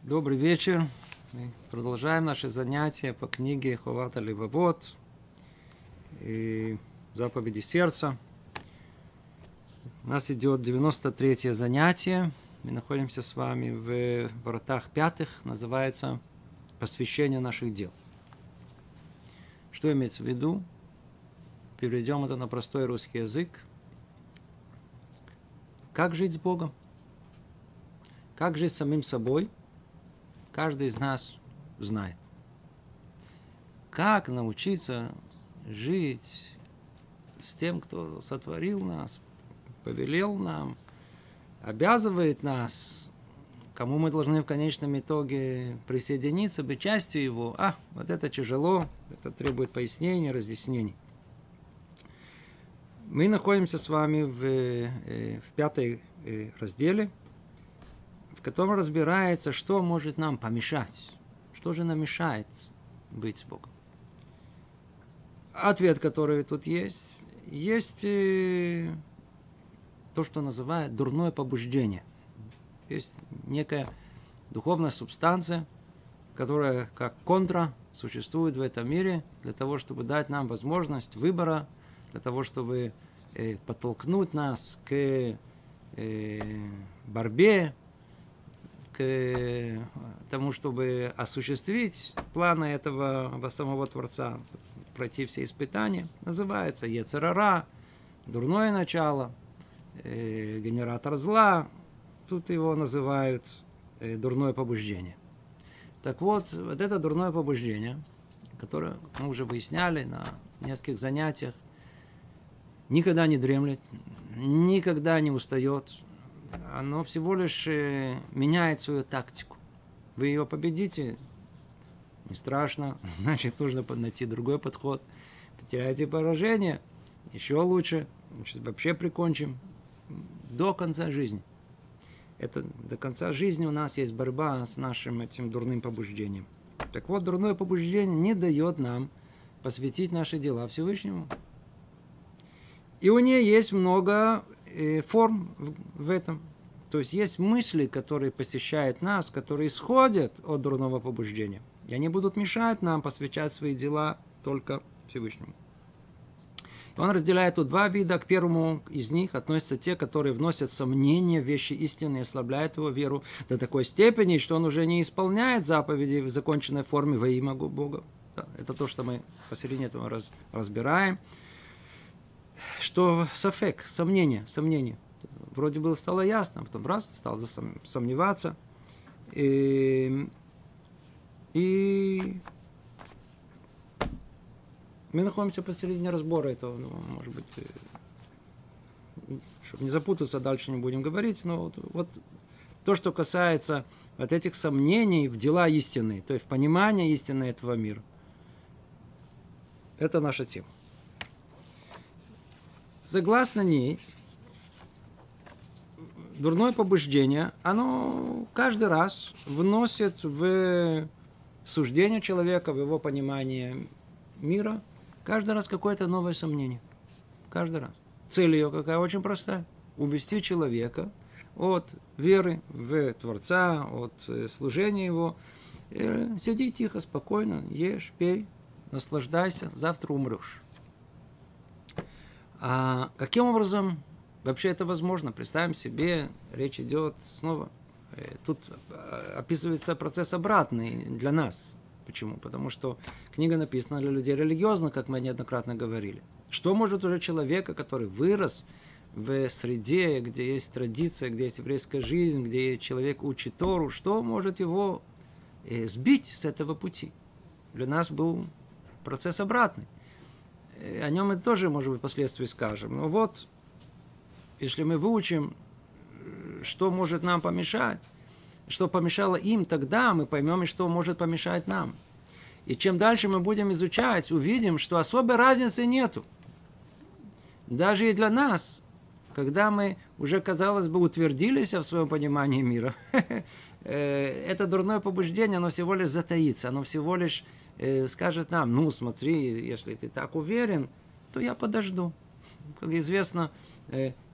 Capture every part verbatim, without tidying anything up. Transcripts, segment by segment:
Добрый вечер. Мы продолжаем наши занятия по книге Ховат Левавот и заповеди сердца. У нас идет девяносто третье занятие. Мы находимся с вами в воротах пятых. Называется посвящение наших дел. Что имеется в виду? Переведем это на простой русский язык. Как жить с Богом? Как жить с самим собой? Каждый из нас знает. Как научиться жить с тем, кто сотворил нас, повелел нам, обязывает нас, кому мы должны в конечном итоге присоединиться, быть частью его. А, вот это тяжело, это требует пояснений, разъяснений. Мы находимся с вами в, в пятой разделе, в котором разбирается, что может нам помешать, что же нам мешает быть с Богом. Ответ, который тут есть, есть то, что называют дурное побуждение. Есть некая духовная субстанция, которая как контра существует в этом мире для того, чтобы дать нам возможность выбора, для того, чтобы э, подтолкнуть нас к э, борьбе, к тому, чтобы осуществить планы этого самого Творца, пройти все испытания. Называется йецер ара, дурное начало, э, генератор зла. Тут его называют э, дурное побуждение. Так вот, вот это дурное побуждение, которое мы уже выясняли на нескольких занятиях, никогда не дремлет, никогда не устает. Оно всего лишь меняет свою тактику. Вы ее победите, не страшно, значит, нужно найти другой подход. Потеряете поражение, еще лучше, значит, вообще прикончим до конца жизни. Это до конца жизни у нас есть борьба с нашим этим дурным побуждением. Так вот, дурное побуждение не дает нам посвятить наши дела Всевышнему. И у нее есть много э, форм в, в этом. То есть есть мысли, которые посещают нас, которые исходят от дурного побуждения. И они будут мешать нам посвящать свои дела только Всевышнему. И он разделяет тут два вида. К первому из них относятся те, которые вносят сомнения в вещи истины и ослабляют его веру до такой степени, что он уже не исполняет заповеди в законченной форме во имя Бога. Да, это то, что мы посередине этого раз, разбираем. Что сафек, сомнение, сомнение. Вроде бы стало ясно, потом раз, стал сомневаться. И, и мы находимся посередине разбора этого. Ну, может быть, чтобы не запутаться, дальше не будем говорить. Но вот, вот то, что касается вот этих сомнений в дела истины, то есть в понимание истины этого мира, это наша тема. Согласно ней, дурное побуждение, оно каждый раз вносит в суждение человека, в его понимание мира, каждый раз какое-то новое сомнение. Каждый раз. Цель ее какая? Очень простая. Увести человека от веры в Творца, от служения его. Сиди тихо, спокойно, ешь, пей, наслаждайся, завтра умрешь. А каким образом вообще это возможно? Представим себе, речь идет снова, тут описывается процесс обратный для нас. Почему? Потому что книга написана для людей религиозных, как мы неоднократно говорили. Что может уже человека, который вырос в среде, где есть традиция, где есть еврейская жизнь, где человек учит Тору, что может его сбить с этого пути? Для нас был процесс обратный. О нем мы тоже, может быть, впоследствии скажем. Но вот, если мы выучим, что может нам помешать, что помешало им, тогда мы поймем, что может помешать нам. И чем дальше мы будем изучать, увидим, что особой разницы нету. Даже и для нас, когда мы уже, казалось бы, утвердились в своем понимании мира, это дурное побуждение, оно всего лишь затаится, оно всего лишь скажет нам: ну, смотри, если ты так уверен, то я подожду. Как известно,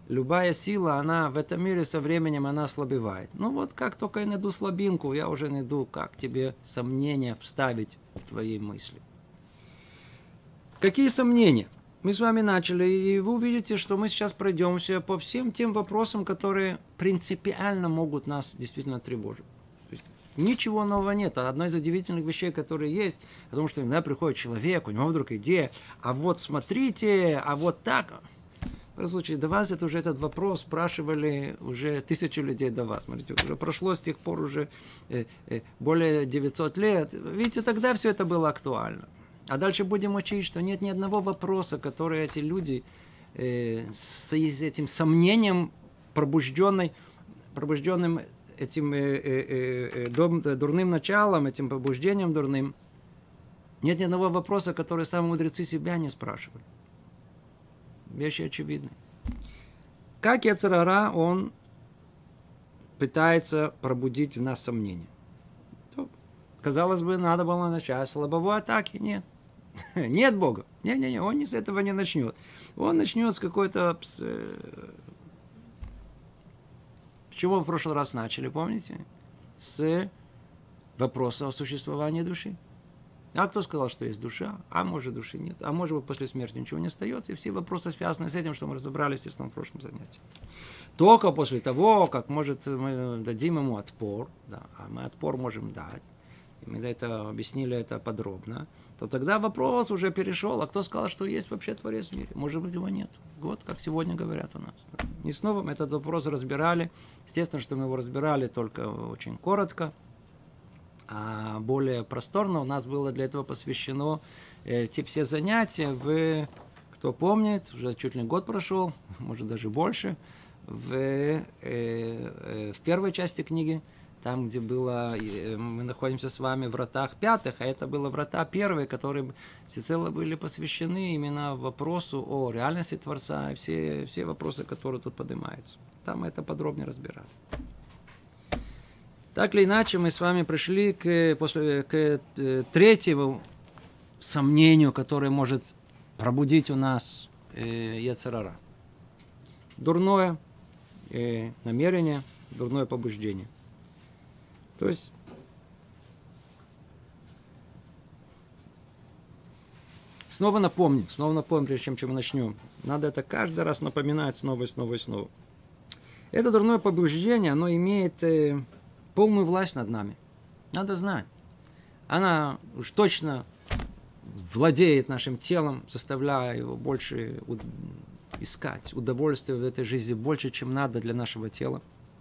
любая сила, она в этом мире со временем она ослабевает. Ну вот как только я найду слабинку, я уже найду, как тебе сомнения вставить в твои мысли. Какие сомнения? Мы с вами начали, и вы увидите, что мы сейчас пройдемся по всем тем вопросам, которые принципиально могут нас действительно тревожить. Ничего нового нет. Одна из удивительных вещей, которые есть, потому что иногда приходит человек, у него вдруг идея, а вот смотрите, а вот так. В этом случае до вас это уже этот вопрос спрашивали уже тысячи людей до вас. Смотрите, уже прошло с тех пор уже э, э, более девятьсот лет. Видите, тогда все это было актуально. А дальше будем учить, что нет ни одного вопроса, который эти люди э, с этим сомнением пробужденной, пробужденным этим э, э, э, дурным началом, этим побуждением дурным, нет ни одного вопроса, который сами мудрецы себя не спрашивали. Вещи очевидны. Как Йецер ара, он пытается пробудить в нас сомнения. То, казалось бы, надо было начать с лобовой атаки. Нет. Нет Бога. Не-не-не, он с этого не начнет. Он начнет с какой-то... С чего мы в прошлый раз начали, помните? С вопроса о существовании души. А кто сказал, что есть душа? А может, души нет. А может быть, после смерти ничего не остается. И все вопросы связаны с этим, что мы разобрали, естественно, в прошлом занятии. Только после того, как, может, мы дадим ему отпор, да, а мы отпор можем дать, и мы это объяснили это подробно, то тогда вопрос уже перешел, а кто сказал, что есть вообще Творец в мире? Может быть, его нет. Вот, как сегодня говорят у нас. И снова мы этот вопрос разбирали. Естественно, что мы его разбирали только очень коротко. А более просторно у нас было для этого посвящено э, те все занятия в, кто помнит, уже чуть ли год прошел, может даже больше, в, э, э, в первой части книги, там, где было, э, мы находимся с вами в вратах пятых, а это было врата первые, которые всецело были посвящены именно вопросу о реальности Творца и все, все вопросы, которые тут поднимаются. Там мы это подробнее разбирали. Так или иначе, мы с вами пришли к, после, к третьему сомнению, которое может пробудить у нас э, Йецер ара. Дурное э, намерение, дурное побуждение. То есть, снова напомним, снова напомним, прежде чем, чем мы начнем. Надо это каждый раз напоминать снова и снова и снова. Это дурное побуждение, оно имеет... Э, полную власть над нами. Надо знать. Она уж точно владеет нашим телом, заставляя его больше искать удовольствия в этой жизни больше, чем надо для нашего тела.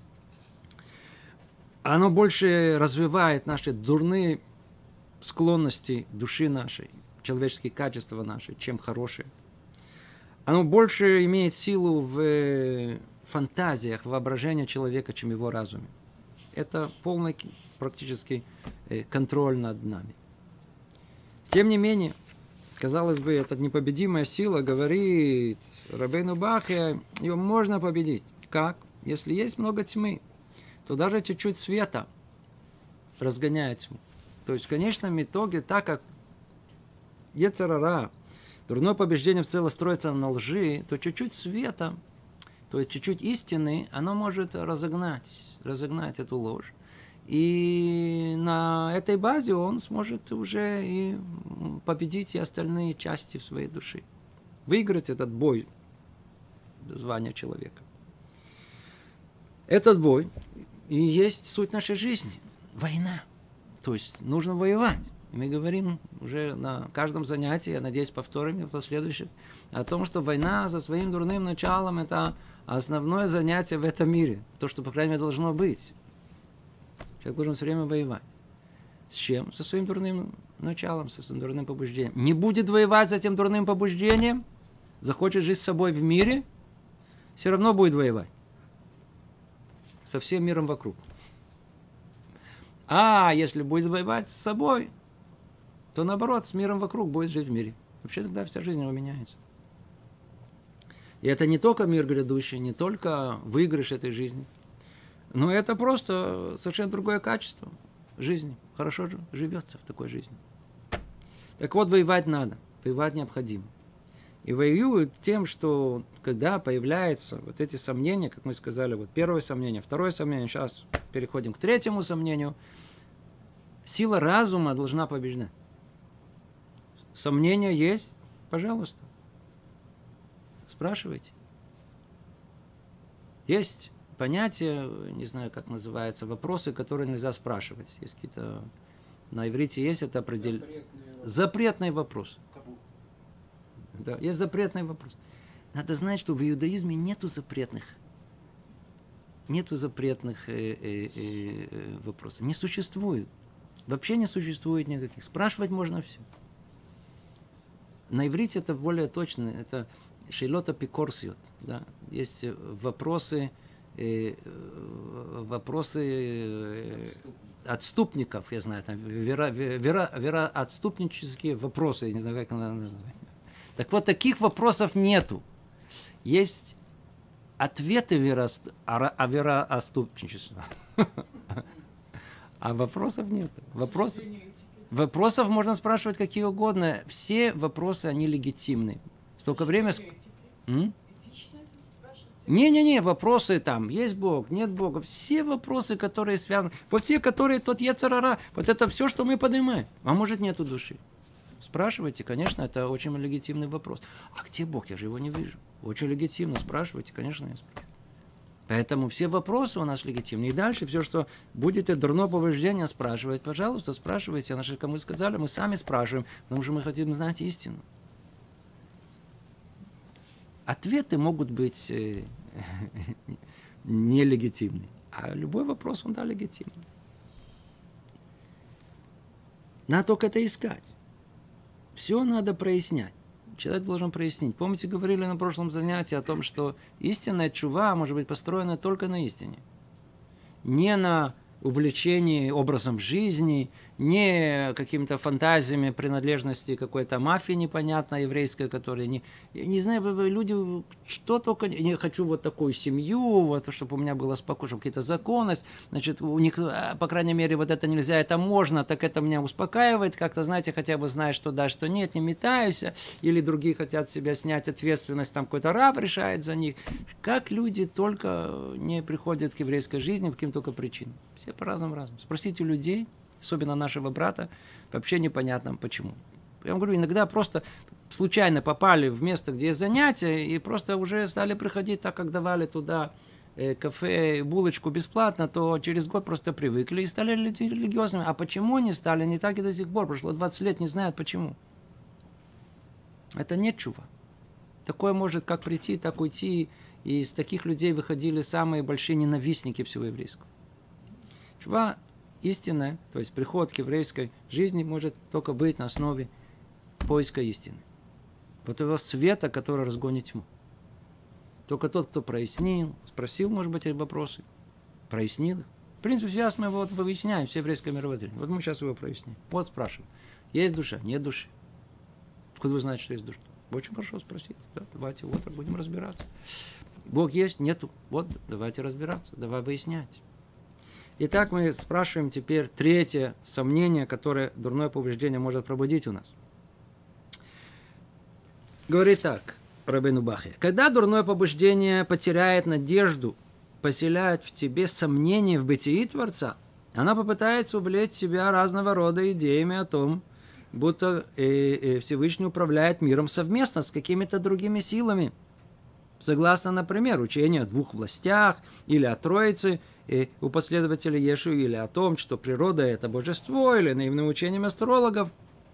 Оно больше развивает наши дурные склонности души нашей, человеческие качества наши, чем хорошие. Оно больше имеет силу в фантазиях, воображении человека, чем в его разуме. Это полный практически контроль над нами. Тем не менее, казалось бы, эта непобедимая сила говорит Рабейну Бахья, ее можно победить. Как? Если есть много тьмы, то даже чуть-чуть света разгоняет тьму. То есть в конечном итоге, так как Йецер ара, дурное побеждение в целом строится на лжи, то чуть-чуть света, то есть чуть-чуть истины, оно может разогнать. разогнать эту ложь. И на этой базе он сможет уже и победить и остальные части в своей души. Выиграть этот бой звания человека. Этот бой и есть суть нашей жизни. Война. То есть нужно воевать. И мы говорим уже на каждом занятии, я надеюсь, повторим и последующих, о том, что война со своим дурным началом – это основное занятие в этом мире. То, что, по крайней мере, должно быть. Человек должен все время воевать. С чем? Со своим дурным началом, со своим дурным побуждением. Не будет воевать с этим дурным побуждением, захочет жить с собой в мире, все равно будет воевать. Со всем миром вокруг. А если будет воевать с собой, то наоборот, с миром вокруг будет жить в мире. Вообще тогда вся жизнь его меняется. И это не только мир грядущий, не только выигрыш этой жизни, но это просто совершенно другое качество жизни. Хорошо живется в такой жизни. Так вот, воевать надо, воевать необходимо. И воюют тем, что когда появляются вот эти сомнения, как мы сказали, вот первое сомнение, второе сомнение, сейчас переходим к третьему сомнению, сила разума должна побеждать. Сомнения есть? Пожалуйста. Спрашивайте. Есть понятие, не знаю, как называется, вопросы, которые нельзя спрашивать. Есть какие-то... На иврите есть это определение. Запретный вопрос. Да, есть запретный вопрос. Надо знать, что в иудаизме нету запретных. Нету запретных э, э, э, вопросов. Не существует. Вообще не существует никаких. Спрашивать можно все. На иврите это более точно. Это шейлот апикорсиот. Да? Есть вопросы, э, вопросы э, отступников, я знаю, там, вера, вера, вероотступнические вопросы, я не знаю, как она называется. Так вот, таких вопросов нету. Есть ответы о вероотступничестве. А вопросов нет. Вопросов, вопросов можно спрашивать какие угодно. Все вопросы, они легитимны. Столько времени... Не-не-не, вопросы там, есть Бог, нет Бога. Все вопросы, которые связаны... Вот все, которые тот йецер ара, вот это все, что мы поднимаем. А может, нету души. Спрашивайте, конечно, это очень легитимный вопрос. А где Бог? Я же его не вижу. Очень легитимно. Спрашивайте, конечно, я спрашиваю. Поэтому все вопросы у нас легитимны. И дальше все, что будете дурное побуждение спрашивать, пожалуйста, спрашивайте. А наши, кому сказали, мы сами спрашиваем, потому что мы хотим знать истину. Ответы могут быть э, нелегитимны. А любой вопрос, он, да, легитимный. Надо только это искать. Все надо прояснять. Человек должен прояснить. Помните, говорили на прошлом занятии о том, что истинная тшува может быть построена только на истине. Не на увлечении образом жизни, не какими-то фантазиями принадлежности какой-то мафии непонятной еврейской, которая не... Я не знаю, люди, что только... Не хочу вот такую семью, вот, чтобы у меня было спокойно, чтобы какая-то законность. Значит, у них, по крайней мере, вот это нельзя, это можно, так это меня успокаивает. Как-то, знаете, хотя бы знаешь, что да, что нет, не метаюсь. Или другие хотят себя снять ответственность, там какой-то раб решает за них. Как люди только не приходят к еврейской жизни по каким только причинам. Все по-разному-разному. Спросите у людей, особенно нашего брата, вообще непонятно почему. Я вам говорю, иногда просто случайно попали в место, где есть занятия, и просто уже стали приходить, так как давали туда э, кафе, булочку бесплатно, то через год просто привыкли и стали религиозными. А почему они стали? Не так и до сих пор. Прошло двадцать лет, не знают почему. Это не чува. Такое может как прийти, так уйти. И из таких людей выходили самые большие ненавистники всего еврейского. Чува истинная, то есть приход к еврейской жизни может только быть на основе поиска истины. Вот его света, который разгонит тьму. Только тот, кто прояснил, спросил, может быть, эти вопросы, прояснил их. В принципе, сейчас мы вот выясняем все еврейское мировоззрение. Вот мы сейчас его проясним. Вот спрашиваем. Есть душа? Нет души. Откуда вы знаете, что есть душа? Очень хорошо спросить. Да, давайте вот так будем разбираться. Бог есть? Нету. Вот, давайте разбираться. Давай выяснять. Итак, мы спрашиваем теперь третье сомнение, которое дурное побуждение может пробудить у нас. Говорит так, Рабейну Бахья. Когда дурное побуждение потеряет надежду, поселяет в тебе сомнение в бытии Творца, она попытается увлечь себя разного рода идеями о том, будто э, э, Всевышний управляет миром совместно с какими-то другими силами. Согласно, например, учению о двух властях или о Троице, и у последователей Ешу, или о том, что природа – это божество, или наивным учением астрологов,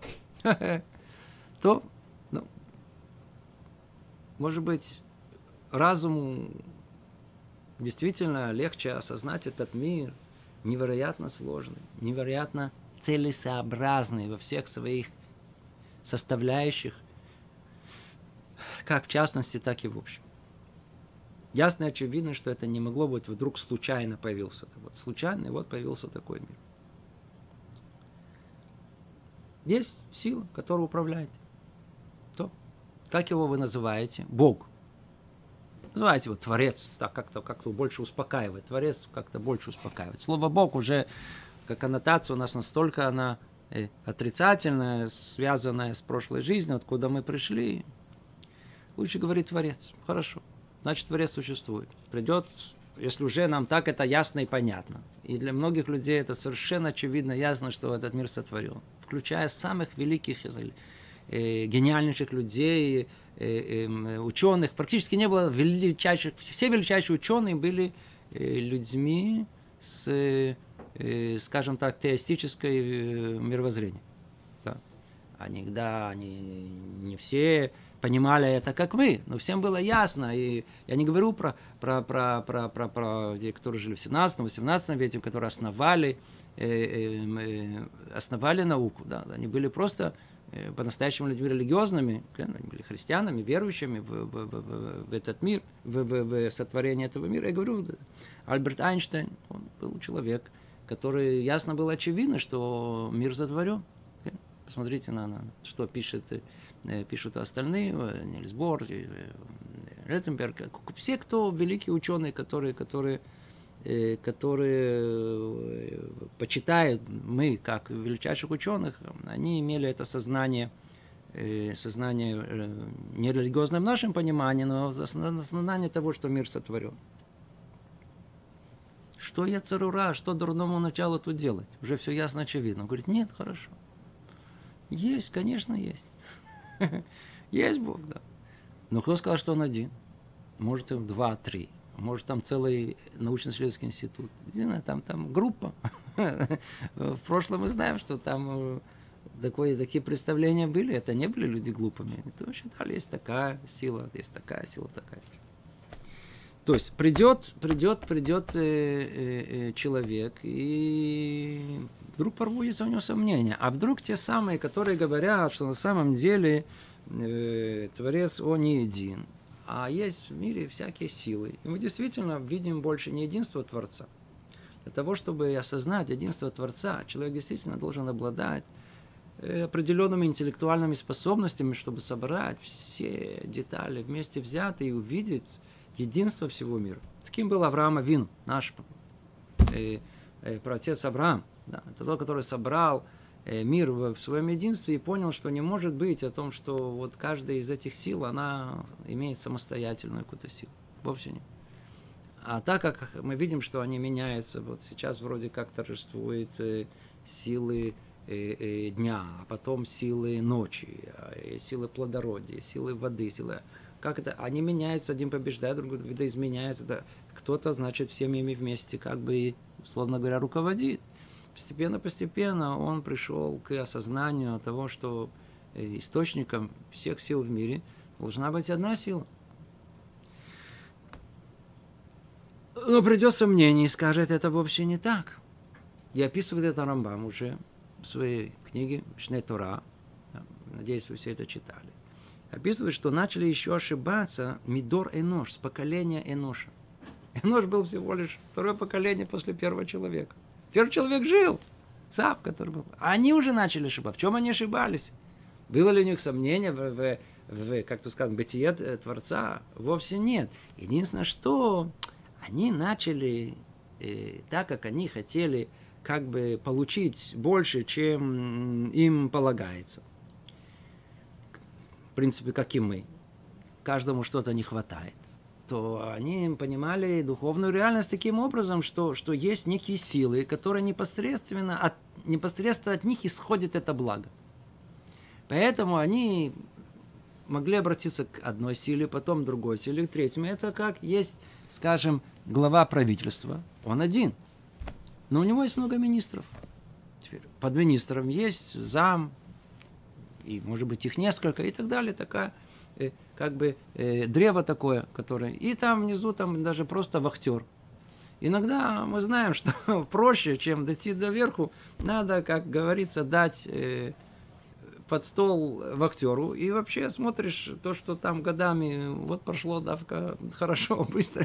то, ну, может быть, разуму действительно легче осознать этот мир, невероятно сложный, невероятно целесообразный во всех своих составляющих, как в частности, так и в общем. Ясно и очевидно, что это не могло быть вдруг случайно появился. Вот случайно, и вот появился такой мир. Есть сила, которая управляет. То, как его вы называете? Бог. Называйте его Творец. Так как-то, как-то больше успокаивает. Творец как-то больше успокаивает. Слово Бог уже, как аннотация у нас настолько она отрицательная, связанная с прошлой жизнью, откуда мы пришли. Лучше говорить Творец. Хорошо. Значит, Творец существует. Придет, если уже нам так это ясно и понятно. И для многих людей это совершенно очевидно, ясно, что этот мир сотворен. Включая самых великих, э, гениальнейших людей, э, э, ученых. Практически не было величайших. Все величайшие ученые были э, людьми с, э, скажем так, теистической э, мировоззрением. Да. Они, да, они не все понимали это, как мы, но всем было ясно. И я не говорю про, про, про, про, про, про людей, которые жили в семнадцатом-восемнадцатом веке, которые основали, э, э, основали науку. Да. Они были просто э, по-настоящему людьми религиозными, они были христианами, верующими в, в, в, в этот мир, в, в, в сотворение этого мира. Я говорю, Альберт Эйнштейн, он был человек, который ясно было очевидно, что мир сотворен. Посмотрите на, на что пишет, пишут остальные, Нильс Бор, Ретценберг, все, кто великие ученые, которые, которые, которые почитают мы как величайших ученых, они имели это сознание, сознание не религиозное в нашем понимании, но сознание того, что мир сотворен. Что Йецер ха-Ра, что дурному началу тут делать? Уже все ясно, очевидно. Он говорит, нет, хорошо. Есть, конечно, есть. Есть Бог, да. Но кто сказал, что он один? Может, там два, три. Может, там целый научно-исследовательский институт. Не знаю, там, там группа. В прошлом мы знаем, что там такое, такие представления были. Это не были люди глупыми. Это считали, есть такая сила, есть такая сила, такая сила. То есть придет, придет, придет э, э, э, человек, и вдруг пробудется у него сомнения. А вдруг те самые, которые говорят, что на самом деле э, Творец, он не един, а есть в мире всякие силы. И мы действительно видим больше не единство Творца. Для того, чтобы осознать единство Творца, человек действительно должен обладать э, определенными интеллектуальными способностями, чтобы собрать все детали вместе взятые и увидеть единство всего мира. Таким был Авраам Авину, наш э, э, праотец Авраам. Да, это тот, который собрал э, мир в, в своем единстве и понял, что не может быть о том, что вот каждая из этих сил, она имеет самостоятельную какую-то силу. Вовсе нет. А так как мы видим, что они меняются, вот сейчас вроде как торжествуют э, силы э, э, дня, а потом силы ночи, э, силы плодородия, силы воды, силы... Как это? Они меняются, один побеждает, другой видоизменяется. Да. Кто-то, значит, всеми ими вместе, как бы, условно говоря, руководит. Постепенно-постепенно он пришел к осознанию того, что источником всех сил в мире должна быть одна сила. Но придет сомнение и скажет, это вовсе не так. И описывает это Рамбам уже в своей книге «Мишне Тора». Надеюсь, вы все это читали. Описывает, что начали еще ошибаться Мидор Энош, с поколения Эноша. Энош был всего лишь второе поколение после первого человека. Первый человек жил, сам, который был. А они уже начали ошибаться. В чем они ошибались? Было ли у них сомнение в, в, в как-то сказать, бытие Творца? Вовсе нет. Единственное, что они начали, э, так как они хотели, как бы получить больше, чем им полагается. В принципе, как и мы, каждому что-то не хватает, то они понимали духовную реальность таким образом, что, что есть некие силы, которые непосредственно от, непосредственно от них исходит это благо. Поэтому они могли обратиться к одной силе, потом к другой силе, к третьему. Это как есть, скажем, глава правительства, он один, но у него есть много министров. Теперь под министром есть зам, и, может быть, их несколько, и так далее, такая, э, как бы, э, древо такое, которое, и там внизу, там даже просто вахтер. Иногда мы знаем, что проще, чем дойти до верху, надо, как говорится, дать э, под стол вахтеру, и вообще смотришь то, что там годами, вот прошло давка хорошо, быстро.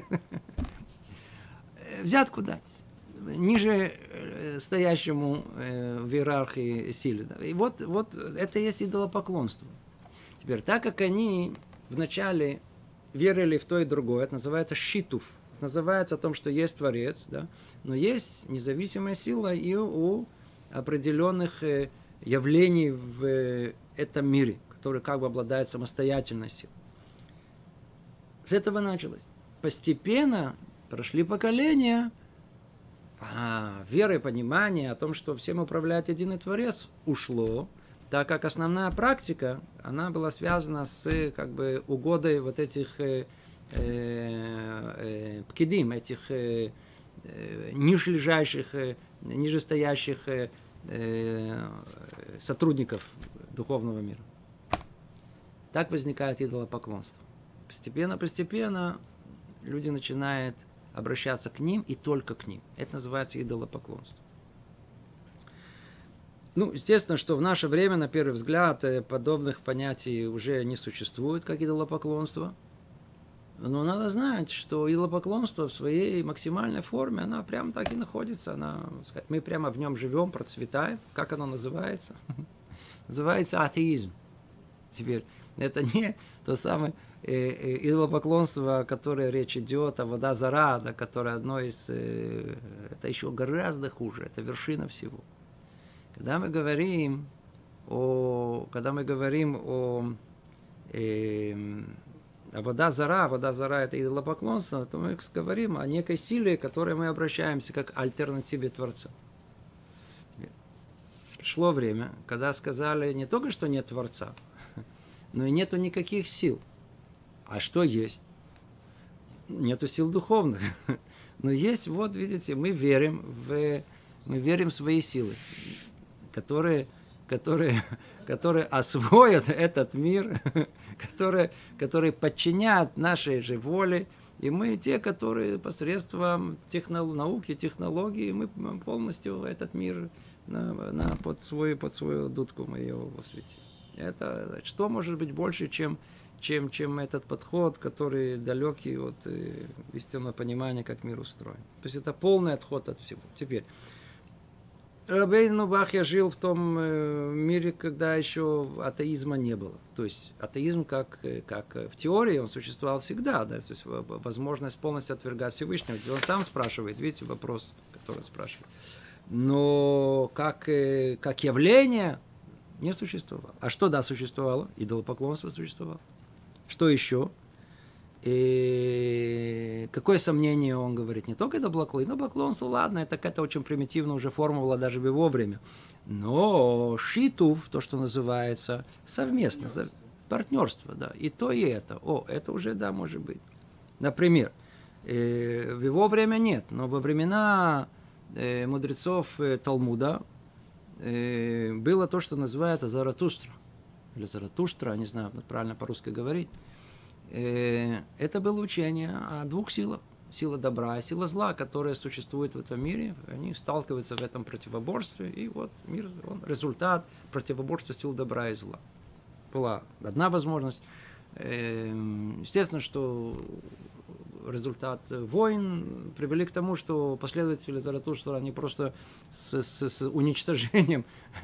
Взятку дать. Ниже стоящему э, в иерархии силе. И вот, вот это есть идолопоклонство. Теперь, так как они вначале верили в то и другое, это называется шитуф, это называется о том, что есть Творец, да? Но есть независимая сила и у определенных э, явлений в э, этом мире, которые как бы обладают самостоятельностью. С этого началось. Постепенно прошли поколения, а вера и понимание о том, что всем управляет единый Творец, ушло, так как основная практика, она была связана с как бы угодой вот этих э, э, пкидим, этих э, э, нижележащих, э, нижестоящих э, э, сотрудников духовного мира. Так возникает идолопоклонство. Постепенно-постепенно люди начинают обращаться к ним и только к ним. Это называется идолопоклонство. Ну, естественно, что в наше время, на первый взгляд, подобных понятий уже не существует, как идолопоклонство. Но надо знать, что идолопоклонство в своей максимальной форме, она прямо так и находится. Она, сказать, мы прямо в нем живем, процветаем. Как оно называется? Называется атеизм. Теперь, это не то самое идолопоклонство, о которое речь идет, а вода зара, да, которое одно из... Это еще гораздо хуже, это вершина всего. Когда мы говорим о... Когда мы говорим о... Э, о вода зара, вода зара это идолопоклонство, то мы говорим о некой силе, к которой мы обращаемся как альтернативе Творца. Пришло время, когда сказали не только, что нет Творца, но и нету никаких сил. А что есть? Нету сил духовных. Но есть, вот видите, мы верим в, мы верим в свои силы, которые, которые, которые освоят этот мир, которые, которые подчинят нашей же воле. И мы те, которые посредством технол- науки, технологий, мы полностью этот мир на, на, под, свою, под свою дудку мы его осветим. Это что может быть больше, чем, чем, чем этот подход, который далекий от э, истинного понимания, как мир устроен. То есть это полный отход от всего. Теперь, Рабейну Бахья жил в том э, мире, когда еще атеизма не было. То есть атеизм, как, как в теории, он существовал всегда. Да? То есть возможность полностью отвергать Всевышнего. Он сам спрашивает, видите, вопрос, который спрашивает. Но как, э, как явление... не существовало. А что, да, существовало? Идолопоклонство существовало. Что еще? И какое сомнение он говорит? Не только идолопоклонство. Идолопоклонство, ладно, это какая-то очень примитивная уже формула даже в его время. Но шитув, то, что называется, совместно, партнерство, да, и то, и это. О, это уже, да, может быть. Например, в его время нет, но во времена мудрецов Талмуда было то, что называется Заратустра. Или Заратуштра, не знаю, правильно по-русски говорить. Это было учение о двух силах. Сила добра и сила зла, которые существуют в этом мире. Они сталкиваются в этом противоборстве. И вот мир, он результат противоборства сил добра и зла. Была одна возможность. Естественно, что результат войн привели к тому, что последователи Заратустра, они просто с, с, с уничтожением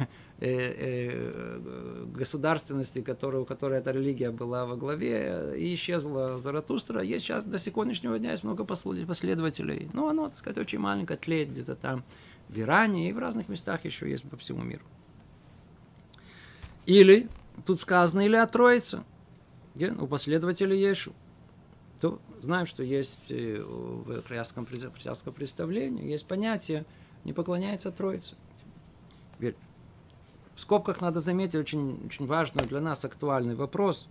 государственности, которая, у которой эта религия была во главе, и исчезла Заратустра. Есть сейчас до сегодняшнего дня есть много последователей. Но оно, так сказать, очень маленькое, тлеет где-то там в Иране и в разных местах еще есть по всему миру. Или, тут сказано, или о Троице, у последователей Ешу. То знаем, что есть в христианском представлении, есть понятие «не поклоняется Троице». Теперь, в скобках надо заметить очень, очень важный для нас актуальный вопрос.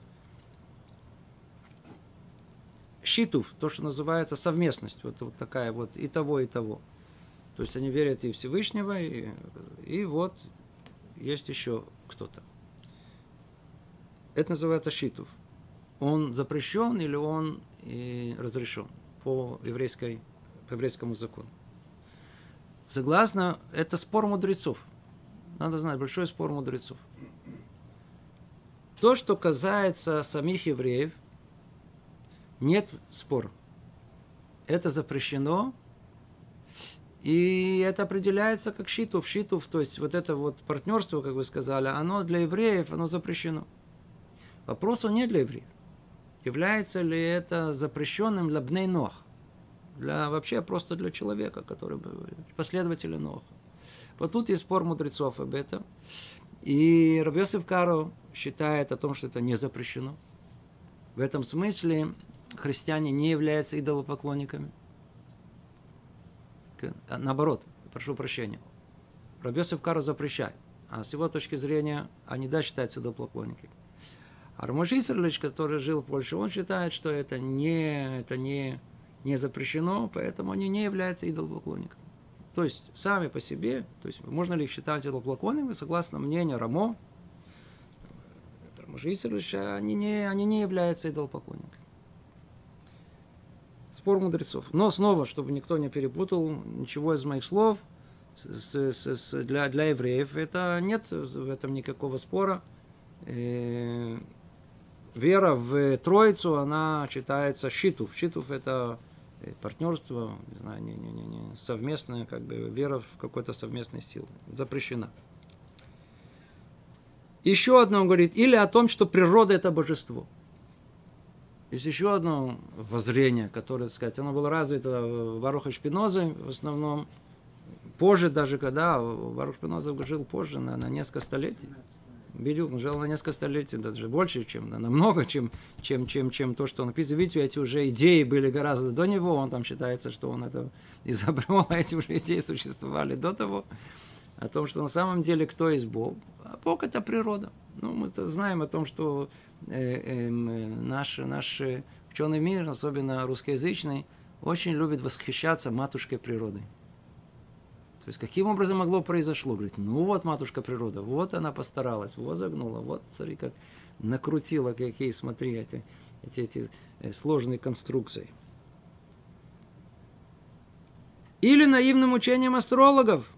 Шитув, то, что называется совместность, вот, вот такая вот и того, и того. То есть они верят и в Всевышнего, и, и вот есть еще кто-то. Это называется шитув. Он запрещен или он и разрешен по, еврейской, по еврейскому закону. Согласно, это спор мудрецов. Надо знать, большой спор мудрецов. То, что касается самих евреев, нет спора. Это запрещено, и это определяется как шитув. Шитув, то есть вот это вот партнерство, как вы сказали, оно для евреев, оно запрещено. Вопрос он не для евреев. Является ли это запрещенным для бней Нох? Для, вообще просто для человека, который последователь Ноха. Вот тут есть спор мудрецов об этом. И Рав Йосеф Каро считает о том, что это не запрещено. В этом смысле христиане не являются идолопоклонниками. Наоборот, прошу прощения. Рабби Йосеф Кару запрещает. А с его точки зрения, они, да, считаются идолопоклонниками. А Рамош Исерлич, который жил в Польше, он считает, что это не, это не, не запрещено, поэтому они не являются идолопоклонниками. То есть, сами по себе, то есть, можно ли их считать идолопоклонниками, согласно мнению Рамо, Рамош Исерлич, они не, они не являются идолопоклонниками. Спор мудрецов. Но снова, чтобы никто не перепутал, ничего из моих слов с, с, с, для, для евреев, это нет в этом никакого спора. Э, вера в Троицу, она считается шитуф. Шитуф это партнерство, не знаю, не, не, не, не, совместная, как бы, вера в какой-то совместный стиль. Запрещена. Еще одно он говорит, или о том, что природа это божество. Есть еще одно воззрение, которое, так сказать, оно было развито в Баруха Шпиноза в основном. Позже даже, когда Барух Шпиноза жил позже, на, на несколько столетий. Бедюк, он жил на несколько столетий, даже больше, чем, намного, чем, чем, чем, чем то, что он написал. Видите, эти уже идеи были гораздо до него, он там считается, что он это изобрел, а эти уже идеи существовали до того. О том, что на самом деле кто есть Бог. А Бог это природа. Ну, мы знаем о том, что э, э, наш, наш ученый мир, особенно русскоязычный, очень любит восхищаться матушкой природой. То есть, каким образом могло произошло? Говорит, ну вот матушка природа, вот она постаралась, вот загнула, вот, смотри, как накрутила, какие, смотри, эти, эти, эти сложные конструкции. Или наивным учением астрологов.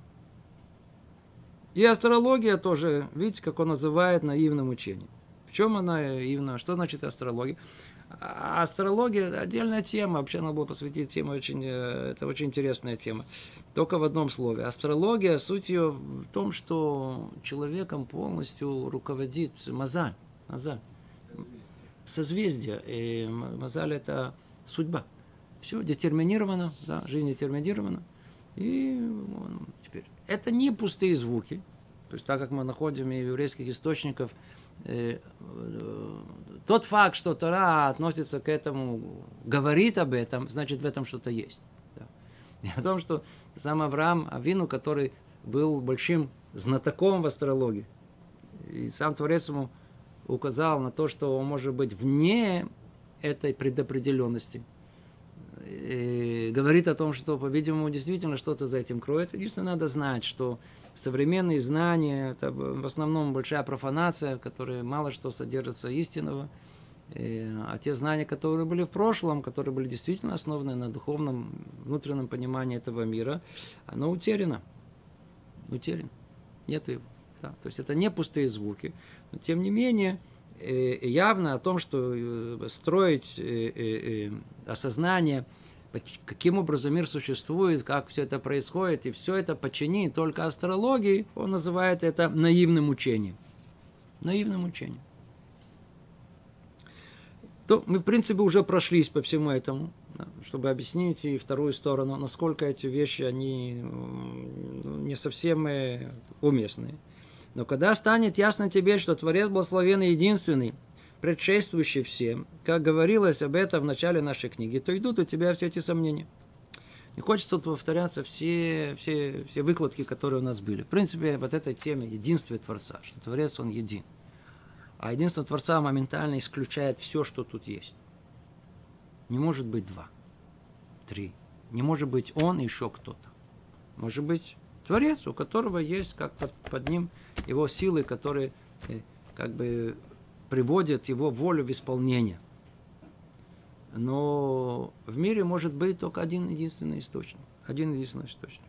И астрология тоже, видите, как он называет наивным учением. В чем она наивна? Что значит астрология? А астрология отдельная тема, вообще надо было посвятить тему, очень, это очень интересная тема. Только в одном слове. Астрология, суть ее в том, что человеком полностью руководит мазаль. Мазаль. Созвездие. И мазаль это судьба. Все детерминировано, да, жизнь детерминирована. И теперь это не пустые звуки. То есть так как мы находим и в еврейских источниках, э, э, тот факт, что Тора относится к этому, говорит об этом, значит в этом что-то есть. Да. И о том, что сам Авраам Авину, который был большим знатоком в астрологии, и сам Творец ему указал на то, что он может быть вне этой предопределенности. И говорит о том, что, по-видимому, действительно что-то за этим кроет. Единственное, надо знать, что современные знания – это в основном большая профанация, в которой мало что содержится истинного. И, а те знания, которые были в прошлом, которые были действительно основаны на духовном, внутреннем понимании этого мира, оно утеряно. Утеряно. Нету его. Да. То есть это не пустые звуки. Но, тем не менее, явно о том, что строить осознание, каким образом мир существует, как все это происходит, и все это подчинить только астрологии, он называет это наивным учением. Наивным учением. То мы, в принципе, уже прошлись по всему этому, чтобы объяснить и вторую сторону, насколько эти вещи, они не совсем уместны. Но когда станет ясно тебе, что Творец благословенный единственный, предшествующий всем, как говорилось об этом в начале нашей книги, то идут у тебя все эти сомнения. Не хочется тут повторяться все, все, все выкладки, которые у нас были. В принципе, вот этой теме единствия Творца, что Творец, он един. А единство Творца моментально исключает все, что тут есть. Не может быть два, три. Не может быть он и еще кто-то. Может быть Творец, у которого есть как под, под ним его силы, которые э, как бы приводят его волю в исполнение. Но в мире может быть только один единственный источник. Один единственный источник.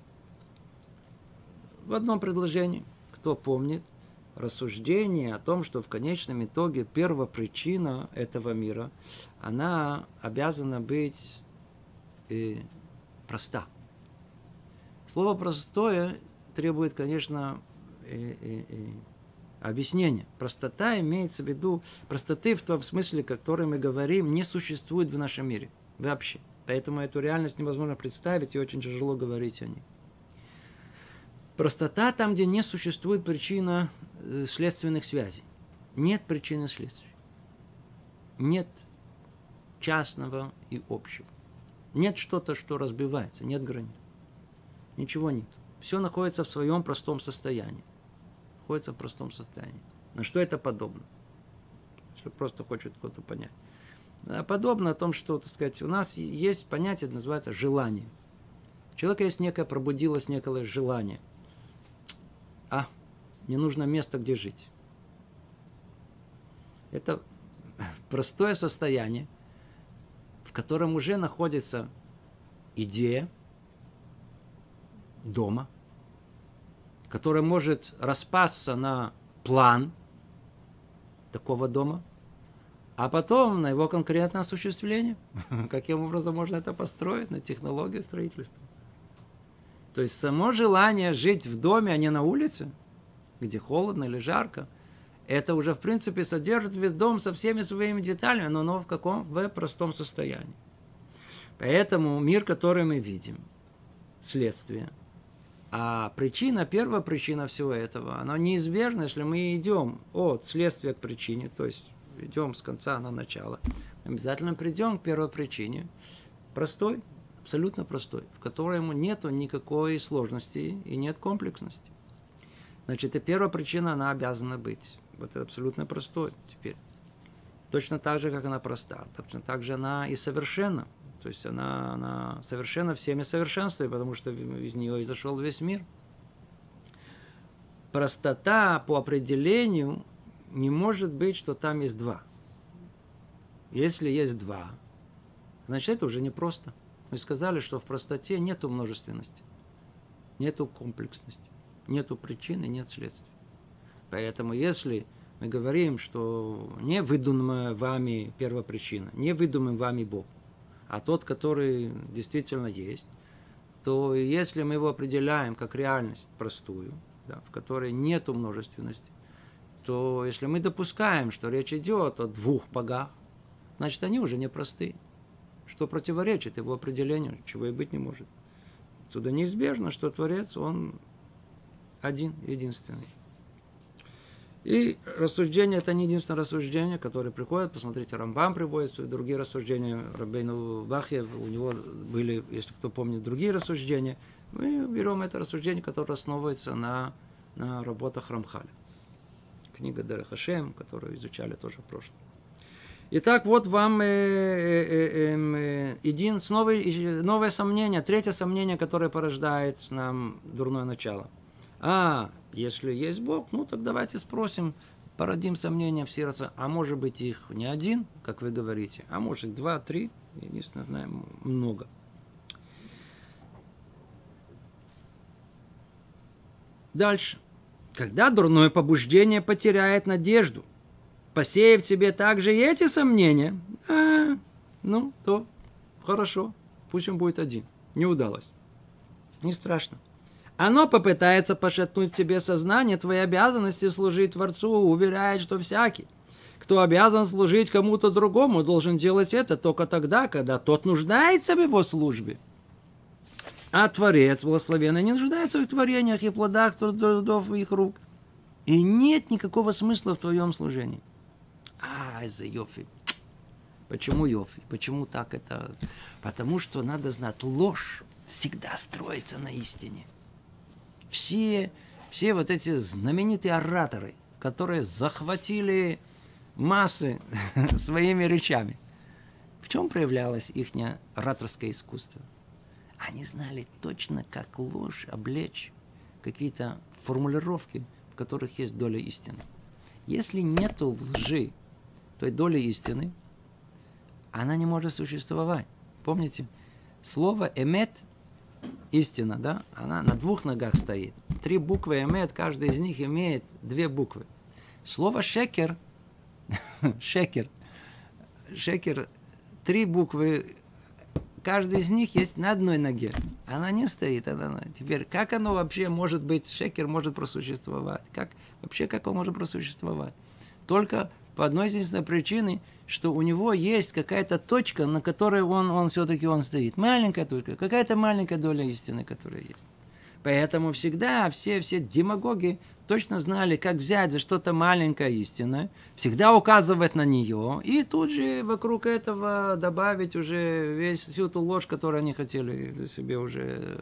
В одном предложении, кто помнит, рассуждение о том, что в конечном итоге первопричина этого мира, она обязана быть э, проста. Слово «простое» требует, конечно, э, э, э, объяснения. Простота имеется в виду, простоты в том смысле, о которой мы говорим, не существует в нашем мире вообще. Поэтому эту реальность невозможно представить и очень тяжело говорить о ней. Простота там, где не существует причина э, следственных связей. Нет причины следствий. Нет частного и общего. Нет что-то, что разбивается, нет границ. Ничего нет. Все находится в своем простом состоянии. Находится в простом состоянии. На что это подобно? Если просто хочет кто-то понять. Подобно о том, что, так сказать, у нас есть понятие, это называется желание. У человека есть некое, пробудилось некое желание. А, не нужно место, где жить. Это простое состояние, в котором уже находится идея дома, которая может распасться на план такого дома, а потом на его конкретное осуществление. Каким образом можно это построить? На технологию строительства. То есть само желание жить в доме, а не на улице, где холодно или жарко, это уже в принципе содержит весь дом со всеми своими деталями, но, но в каком? В простом состоянии. Поэтому мир, который мы видим, следствие. А причина, первая причина всего этого, она неизбежна, если мы идем от следствия к причине, то есть идем с конца на начало, обязательно придем к первой причине, простой, абсолютно простой, в котором нету никакой сложности и нет комплексности. Значит, и первая причина, она обязана быть. Вот это абсолютно простой теперь. Точно так же, как она проста, точно так же она и совершенна. То есть она, она совершенно всеми совершенствует, потому что из нее и зашел весь мир. Простота по определению не может быть, что там есть два. Если есть два, значит, это уже не просто. Мы сказали, что в простоте нету множественности, нету комплексности, нету причины, нет следствия. Поэтому если мы говорим, что не выдуманная вами первопричина, не выдуман вами Бог, а тот, который действительно есть, то если мы его определяем как реальность простую, да, в которой нет множественности, то если мы допускаем, что речь идет о двух богах, значит, они уже не простые, что противоречит его определению, чего и быть не может. Отсюда неизбежно, что Творец, он один, единственный. И рассуждение, это не единственное рассуждение, которое приходит, посмотрите, Рамбам приводит, другие рассуждения, Рабейну Бахьев, у него были, если кто помнит, другие рассуждения. Мы берем это рассуждение, которое основывается на, на работах Рамхаля. Книга Дерех Хашем, которую изучали тоже в прошлом. Итак, вот вам э, э, э, един, новое, новое сомнение, третье сомнение, которое порождает нам дурное начало. А, если есть Бог, ну так давайте спросим, породим сомнения в сердце, а может быть их не один, как вы говорите, а может два, три, я не знаю, много. Дальше. Когда дурное побуждение потеряет надежду, посеяв в себе также и эти сомнения, а, ну, то хорошо, пусть он будет один. Не удалось. Не страшно. Оно попытается пошатнуть в тебе сознание твоей обязанности служить Творцу, уверяет, что всякий, кто обязан служить кому-то другому, должен делать это только тогда, когда тот нуждается в его службе. А Творец, благословенный, не нуждается в их творениях и плодах трудов их рук. И нет никакого смысла в твоем служении. А, из-за Йофи. Почему Йофи? Почему так это? Потому что надо знать, ложь всегда строится на истине. Все, все вот эти знаменитые ораторы, которые захватили массы своими речами, в чем проявлялось их ораторское искусство? Они знали точно, как ложь облечь, какие-то формулировки, в которых есть доля истины. Если нету в лжи той доли истины, она не может существовать. Помните, слово «эмет» – истина, да? Она на двух ногах стоит. Три буквы «эмет», каждая из них имеет две буквы. Слово «шекер» – «шекер», «шекер» – три буквы, каждая из них есть на одной ноге. Она не стоит. Она... Теперь, как оно вообще может быть, шекер может просуществовать? Как, вообще, как он может просуществовать? Только по одной единственной причине, что у него есть какая-то точка, на которой он, он все-таки он стоит. Маленькая точка, какая-то маленькая доля истины, которая есть. Поэтому всегда все, все демагоги точно знали, как взять за что-то маленькое истинное, всегда указывать на нее, и тут же вокруг этого добавить уже весь, всю ту ложь, которую они хотели себе уже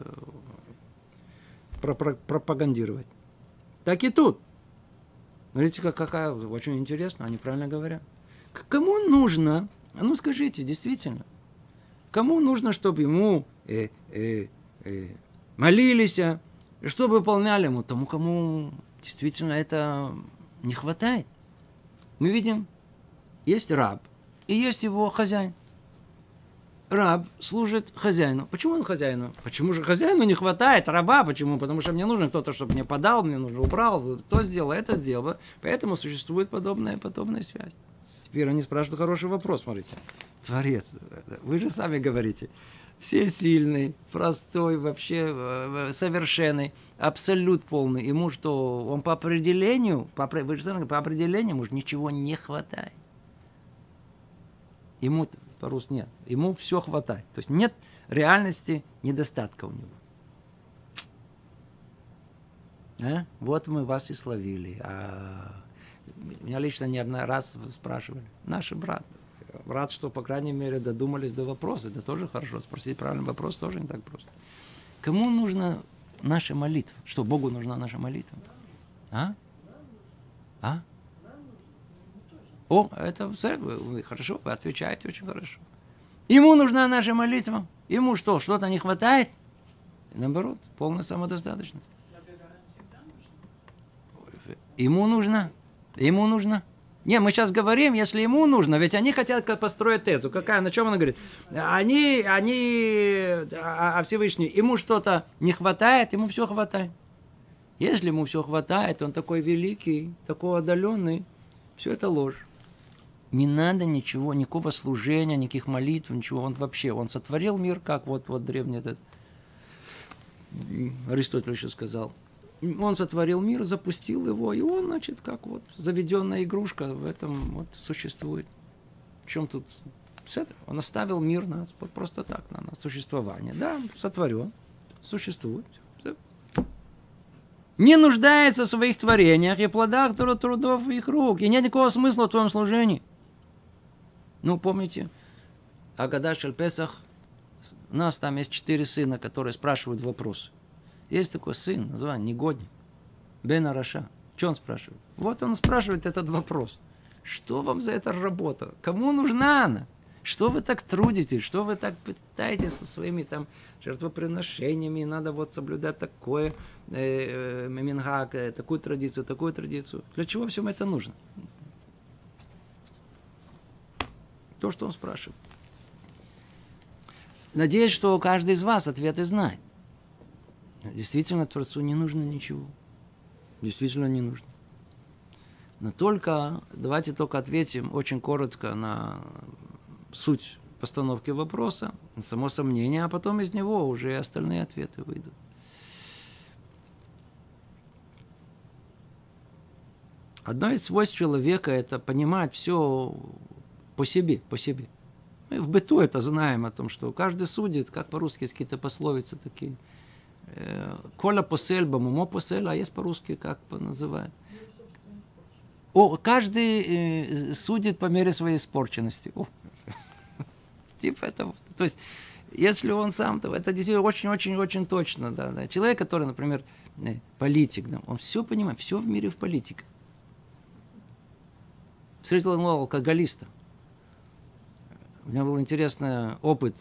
пропагандировать. Так и тут. Смотрите, какая очень интересно, они правильно говорят. Кому нужно, а ну скажите, действительно, кому нужно, чтобы ему э, э, э, молились, чтобы выполняли ему, тому, кому действительно это не хватает. Мы видим, есть раб и есть его хозяин. Раб служит хозяину. Почему он хозяину? Почему же хозяину не хватает раба? Почему? Потому что мне нужно кто-то, чтобы мне подал, мне нужно убрал, то сделал, это сделал. Поэтому существует подобная, подобная связь. Теперь они спрашивают хороший вопрос, смотрите. Творец, вы же сами говорите, всесильный, простой, вообще совершенный, абсолют полный. Ему что, он по определению, по, вы же сами, по определению, ему же ничего не хватает. Ему по-русски нет. Ему все хватает. То есть нет реальности недостатка у него. А? Вот мы вас и словили. А меня лично не один раз спрашивали. Наши брат. Рад, что, по крайней мере, додумались до вопроса. Это тоже хорошо. Спросить правильный вопрос тоже не так просто. Кому нужна наша молитва? Что, Богу нужна наша молитва? А? А? О, это вы хорошо, вы отвечаете очень хорошо. Ему нужна наша молитва. Ему что, что-то не хватает? Наоборот, полная самодостаточность. Ему нужно. Ему нужно. Не, мы сейчас говорим, если ему нужно, ведь они хотят построить тезу. Какая, на чем она говорит? Они, они, а Всевышний, ему что-то не хватает, ему все хватает. Если ему все хватает, он такой великий, такой отдаленный, все это ложь. Не надо ничего, никакого служения, никаких молитв, ничего. Он вообще, он сотворил мир, как вот, вот древний этот Аристотель еще сказал. Он сотворил мир, запустил его, и он, значит, как вот заведенная игрушка в этом вот существует. В чем тут? Он оставил мир нас вот просто так, на, на существование. Да, сотворен, существует. Все. Не нуждается в своих творениях и плодах трудов их рук. И нет никакого смысла в твоем служении. Ну, помните, Агада шель Песах, у нас там есть четыре сына, которые спрашивают вопросы. Есть такой сын, называется негодник, Бен Араша. Что он спрашивает? Вот он спрашивает этот вопрос. Что вам за эта работа? Кому нужна она? Что вы так трудитесь? Что вы так пытаетесь со своими там жертвоприношениями? Надо вот соблюдать такое э, мингаг, э, такую традицию, такую традицию. Для чего всем это нужно? То, что он спрашивает. Надеюсь, что каждый из вас ответы знает. Действительно, Творцу не нужно ничего. Действительно не нужно. Но только, давайте только ответим очень коротко на суть постановки вопроса, на само сомнение, а потом из него уже остальные ответы выйдут. Одно из свойств человека – это понимать все по себе, по себе. Мы в быту это знаем, о том, что каждый судит, как по-русски есть какие-то пословицы такие. Коля посель, бамумо посель, а есть по-русски, как называют? О, каждый э, судит по мере своей испорченности. О. Типа этого. То есть, если он сам, то это действительно очень-очень-очень точно. Да, да. Человек, который, например, политик, да, он все понимает, все в мире в политике. Встретил одного алкоголиста. У меня был интересный опыт.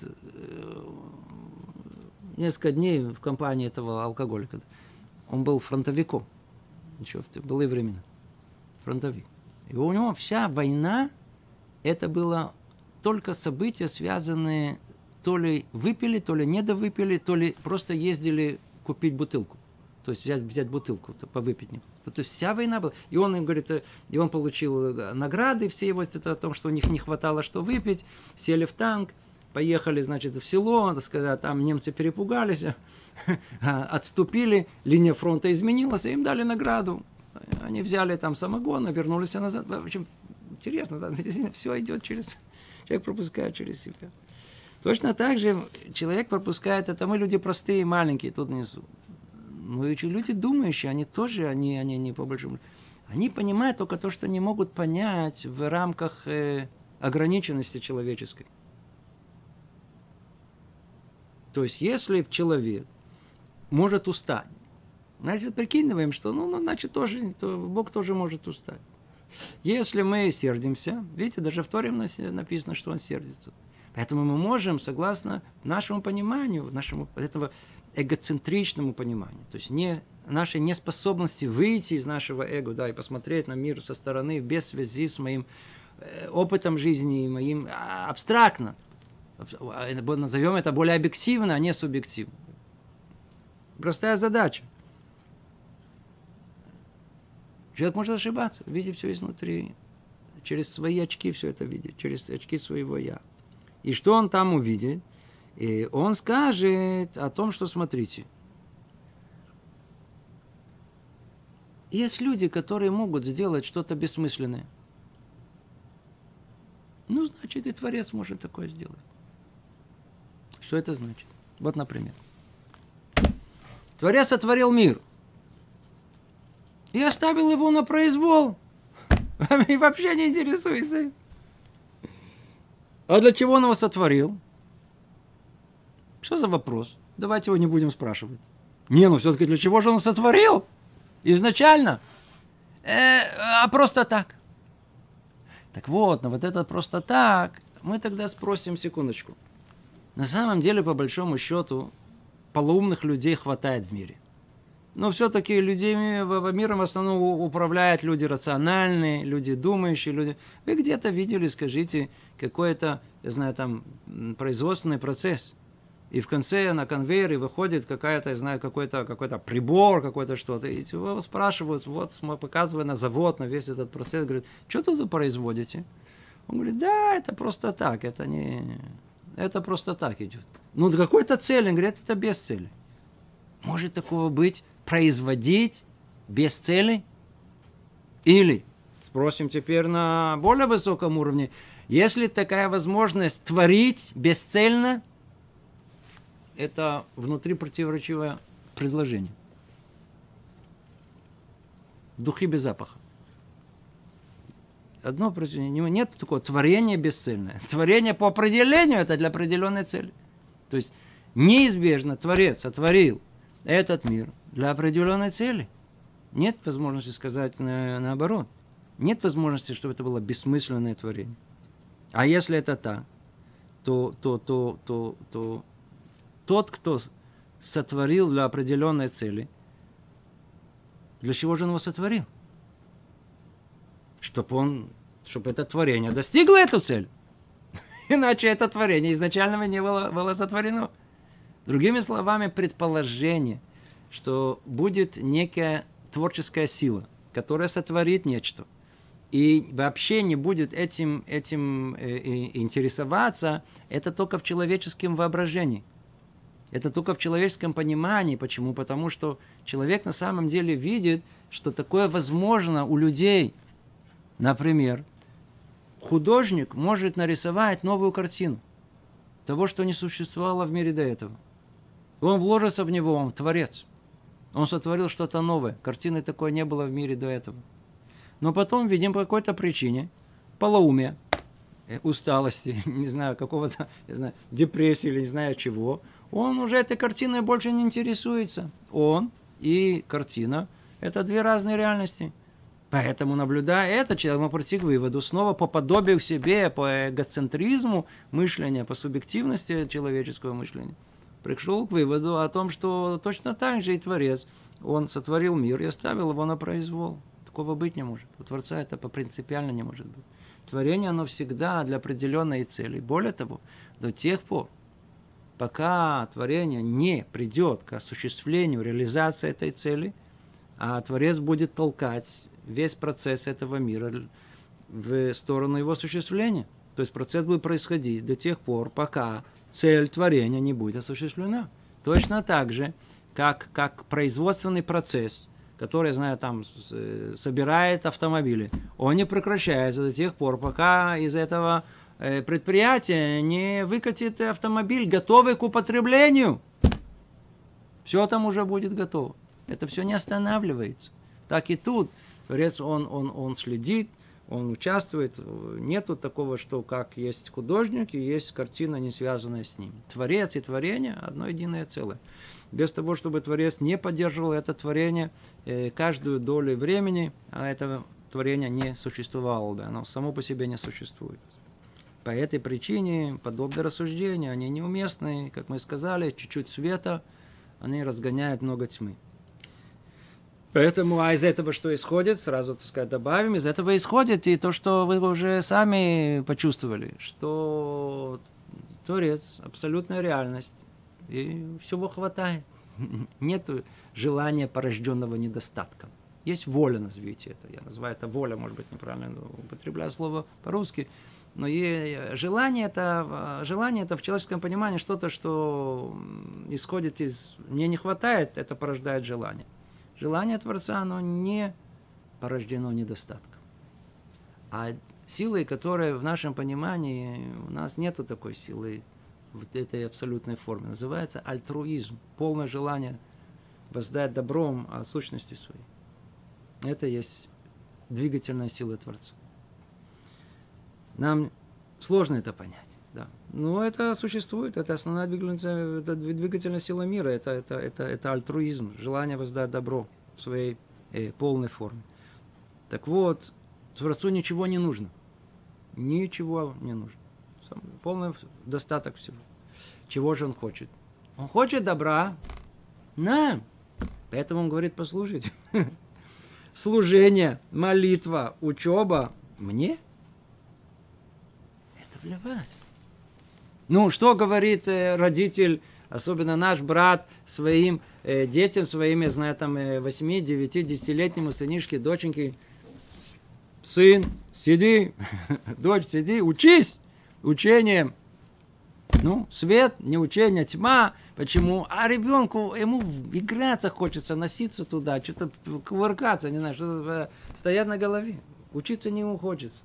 Несколько дней в компании этого алкоголика. Он был фронтовиком. Еще в былые времена. Фронтовик. И у него вся война, это было только события, связанные то ли выпили, то ли недовыпили, то ли просто ездили купить бутылку. То есть взять, взять бутылку, то, повыпить. То есть вся война была. И он, говорит, и он получил награды, все его это о том, что у них не хватало что выпить, сели в танк, поехали, значит, в село, надо сказать, там немцы перепугались, отступили, линия фронта изменилась, и им дали награду. Они взяли там самогон, вернулись назад. В общем, интересно, да, все идет через... Человек пропускает через себя. Точно так же человек пропускает, это мы люди простые, маленькие, тут внизу. Ну и люди думающие, они тоже, они, они не по большому... Они понимают только то, что не могут понять в рамках э, ограниченности человеческой. То есть, если человек может устать, значит, прикидываем, что, ну, ну значит, тоже, то Бог тоже может устать. Если мы сердимся, видите, даже в Торе написано, что он сердится. Поэтому мы можем, согласно нашему пониманию, нашему этого эгоцентричному пониманию, то есть не, нашей неспособности выйти из нашего эго, да, и посмотреть на мир со стороны без связи с моим э, опытом жизни, моим а, абстрактно. Назовем это более объективно, а не субъективно. Простая задача. Человек может ошибаться, видеть все изнутри, через свои очки все это видеть, через очки своего «я». И что он там увидит? И он скажет о том, что, смотрите, есть люди, которые могут сделать что-то бессмысленное. Ну, значит, и Творец может такое сделать. Что это значит? Вот, например. Творец сотворил мир и оставил его на произвол. И вообще не интересуется. А для чего он его сотворил? Что за вопрос? Давайте его не будем спрашивать. Не, ну все-таки для чего же он сотворил? Изначально. Э, а просто так. Так вот, но вот это просто так. Мы тогда спросим, секундочку. На самом деле, по большому счету, полоумных людей хватает в мире. Но все-таки людей миром в основном управляют люди рациональные, люди думающие, люди... Вы где-то видели, скажите, какой-то, я знаю, там, производственный процесс, и в конце на конвейере выходит какая-то, я знаю, какой-то, какой-то прибор, какой-то что-то, и его спрашивают, вот, показывая на завод, на весь этот процесс, говорят, что тут вы производите? Он говорит, да, это просто так, это не... Это просто так идет. Ну, до какой-то цели, он говорит, это без цели. Может такого быть? Производить без цели? Или, спросим теперь на более высоком уровне, если такая возможность творить бесцельно, это внутри противоречивое предложение. Духи без запаха. Одно противоречие. Нет такого творения бесцельное. Творение по определению это для определенной цели. То есть неизбежно Творец сотворил этот мир для определенной цели. Нет возможности сказать на, наоборот. Нет возможности, чтобы это было бессмысленное творение. А если это так, то, то, то, то, то тот, кто сотворил для определенной цели, для чего же он его сотворил? Чтобы он, чтобы это творение достигло эту цель. Иначе это творение изначально не было, было сотворено. Другими словами, предположение, что будет некая творческая сила, которая сотворит нечто, и вообще не будет этим, этим э, э, интересоваться, это только в человеческом воображении. Это только в человеческом понимании. Почему? Потому что человек на самом деле видит, что такое возможно у людей. Например, художник может нарисовать новую картину того, что не существовало в мире до этого. Он вложится в него, он творец. Он сотворил что-то новое. Картины такой не было в мире до этого. Но потом, видим, по какой-то причине, полоумия, усталости, не знаю, какого-то, не знаю, депрессии или не знаю чего, он уже этой картиной больше не интересуется. Он и картина – это две разные реальности. Поэтому, наблюдая это, человек может прийти к выводу, снова по подобию к себе, по эгоцентризму мышления, по субъективности человеческого мышления, пришел к выводу о том, что точно так же и Творец, он сотворил мир и оставил его на произвол. Такого быть не может. У Творца это принципиально не может быть. Творение, оно всегда для определенной цели. Более того, до тех пор, пока творение не придет к осуществлению, реализации этой цели, а Творец будет толкать весь процесс этого мира в сторону его осуществления. То есть процесс будет происходить до тех пор, пока цель творения не будет осуществлена. Точно так же, как, как производственный процесс, который, я знаю, там собирает автомобили, он не прекращается до тех пор, пока из этого предприятие не выкатит автомобиль, готовый к употреблению. Все там уже будет готово. Это все не останавливается. Так и тут. Творец, он, он, он следит, он участвует. Нету такого, что как есть художник и есть картина, не связанная с ним. Творец и творение – одно единое целое. Без того, чтобы Творец не поддерживал это творение, каждую долю времени, а это творение не существовало бы. Оно само по себе не существует. По этой причине подобные рассуждения, они неуместны. Как мы сказали, чуть-чуть света, они разгоняют много тьмы. Поэтому, а из этого что исходит, сразу, так сказать, добавим, из этого исходит и то, что вы уже сами почувствовали, что Творец, абсолютная реальность, и всего хватает. Нет желания, порожденного недостатком. Есть воля, назовите это. Я называю это воля, может быть, неправильно употребляю слово по-русски. Но и желание это, желание это в человеческом понимании что-то, что исходит из... Мне не хватает, это порождает желание. Желание Творца, оно не порождено недостатком. А силой, которая в нашем понимании, у нас нету такой силы в этой абсолютной форме. Называется альтруизм. Полное желание воздать добром о сущности своей. Это есть двигательная сила Творца. Нам сложно это понять. Да. Но это существует, это основная двигательная, это двигательная сила мира, это, это, это, это альтруизм, желание воздать добро в своей э, полной форме. Так вот, Творцу ничего не нужно. Ничего не нужно. Полный достаток всего. Чего же он хочет? Он хочет добра нам. Поэтому он говорит, послушайте. Служение, молитва, учеба мне? Это для вас. Ну, что говорит э, родитель, особенно наш брат, своим э, детям, своим, я знаю, там, восьми, девяти, десятилетнему сынишке, доченьке? Сын, сиди, дочь, сиди, учись учением. Ну, свет, не учение, тьма. Почему? А ребенку, ему играться хочется, носиться туда, что-то кувыркаться, не знаю, что-то стоять на голове. Учиться не ему хочется.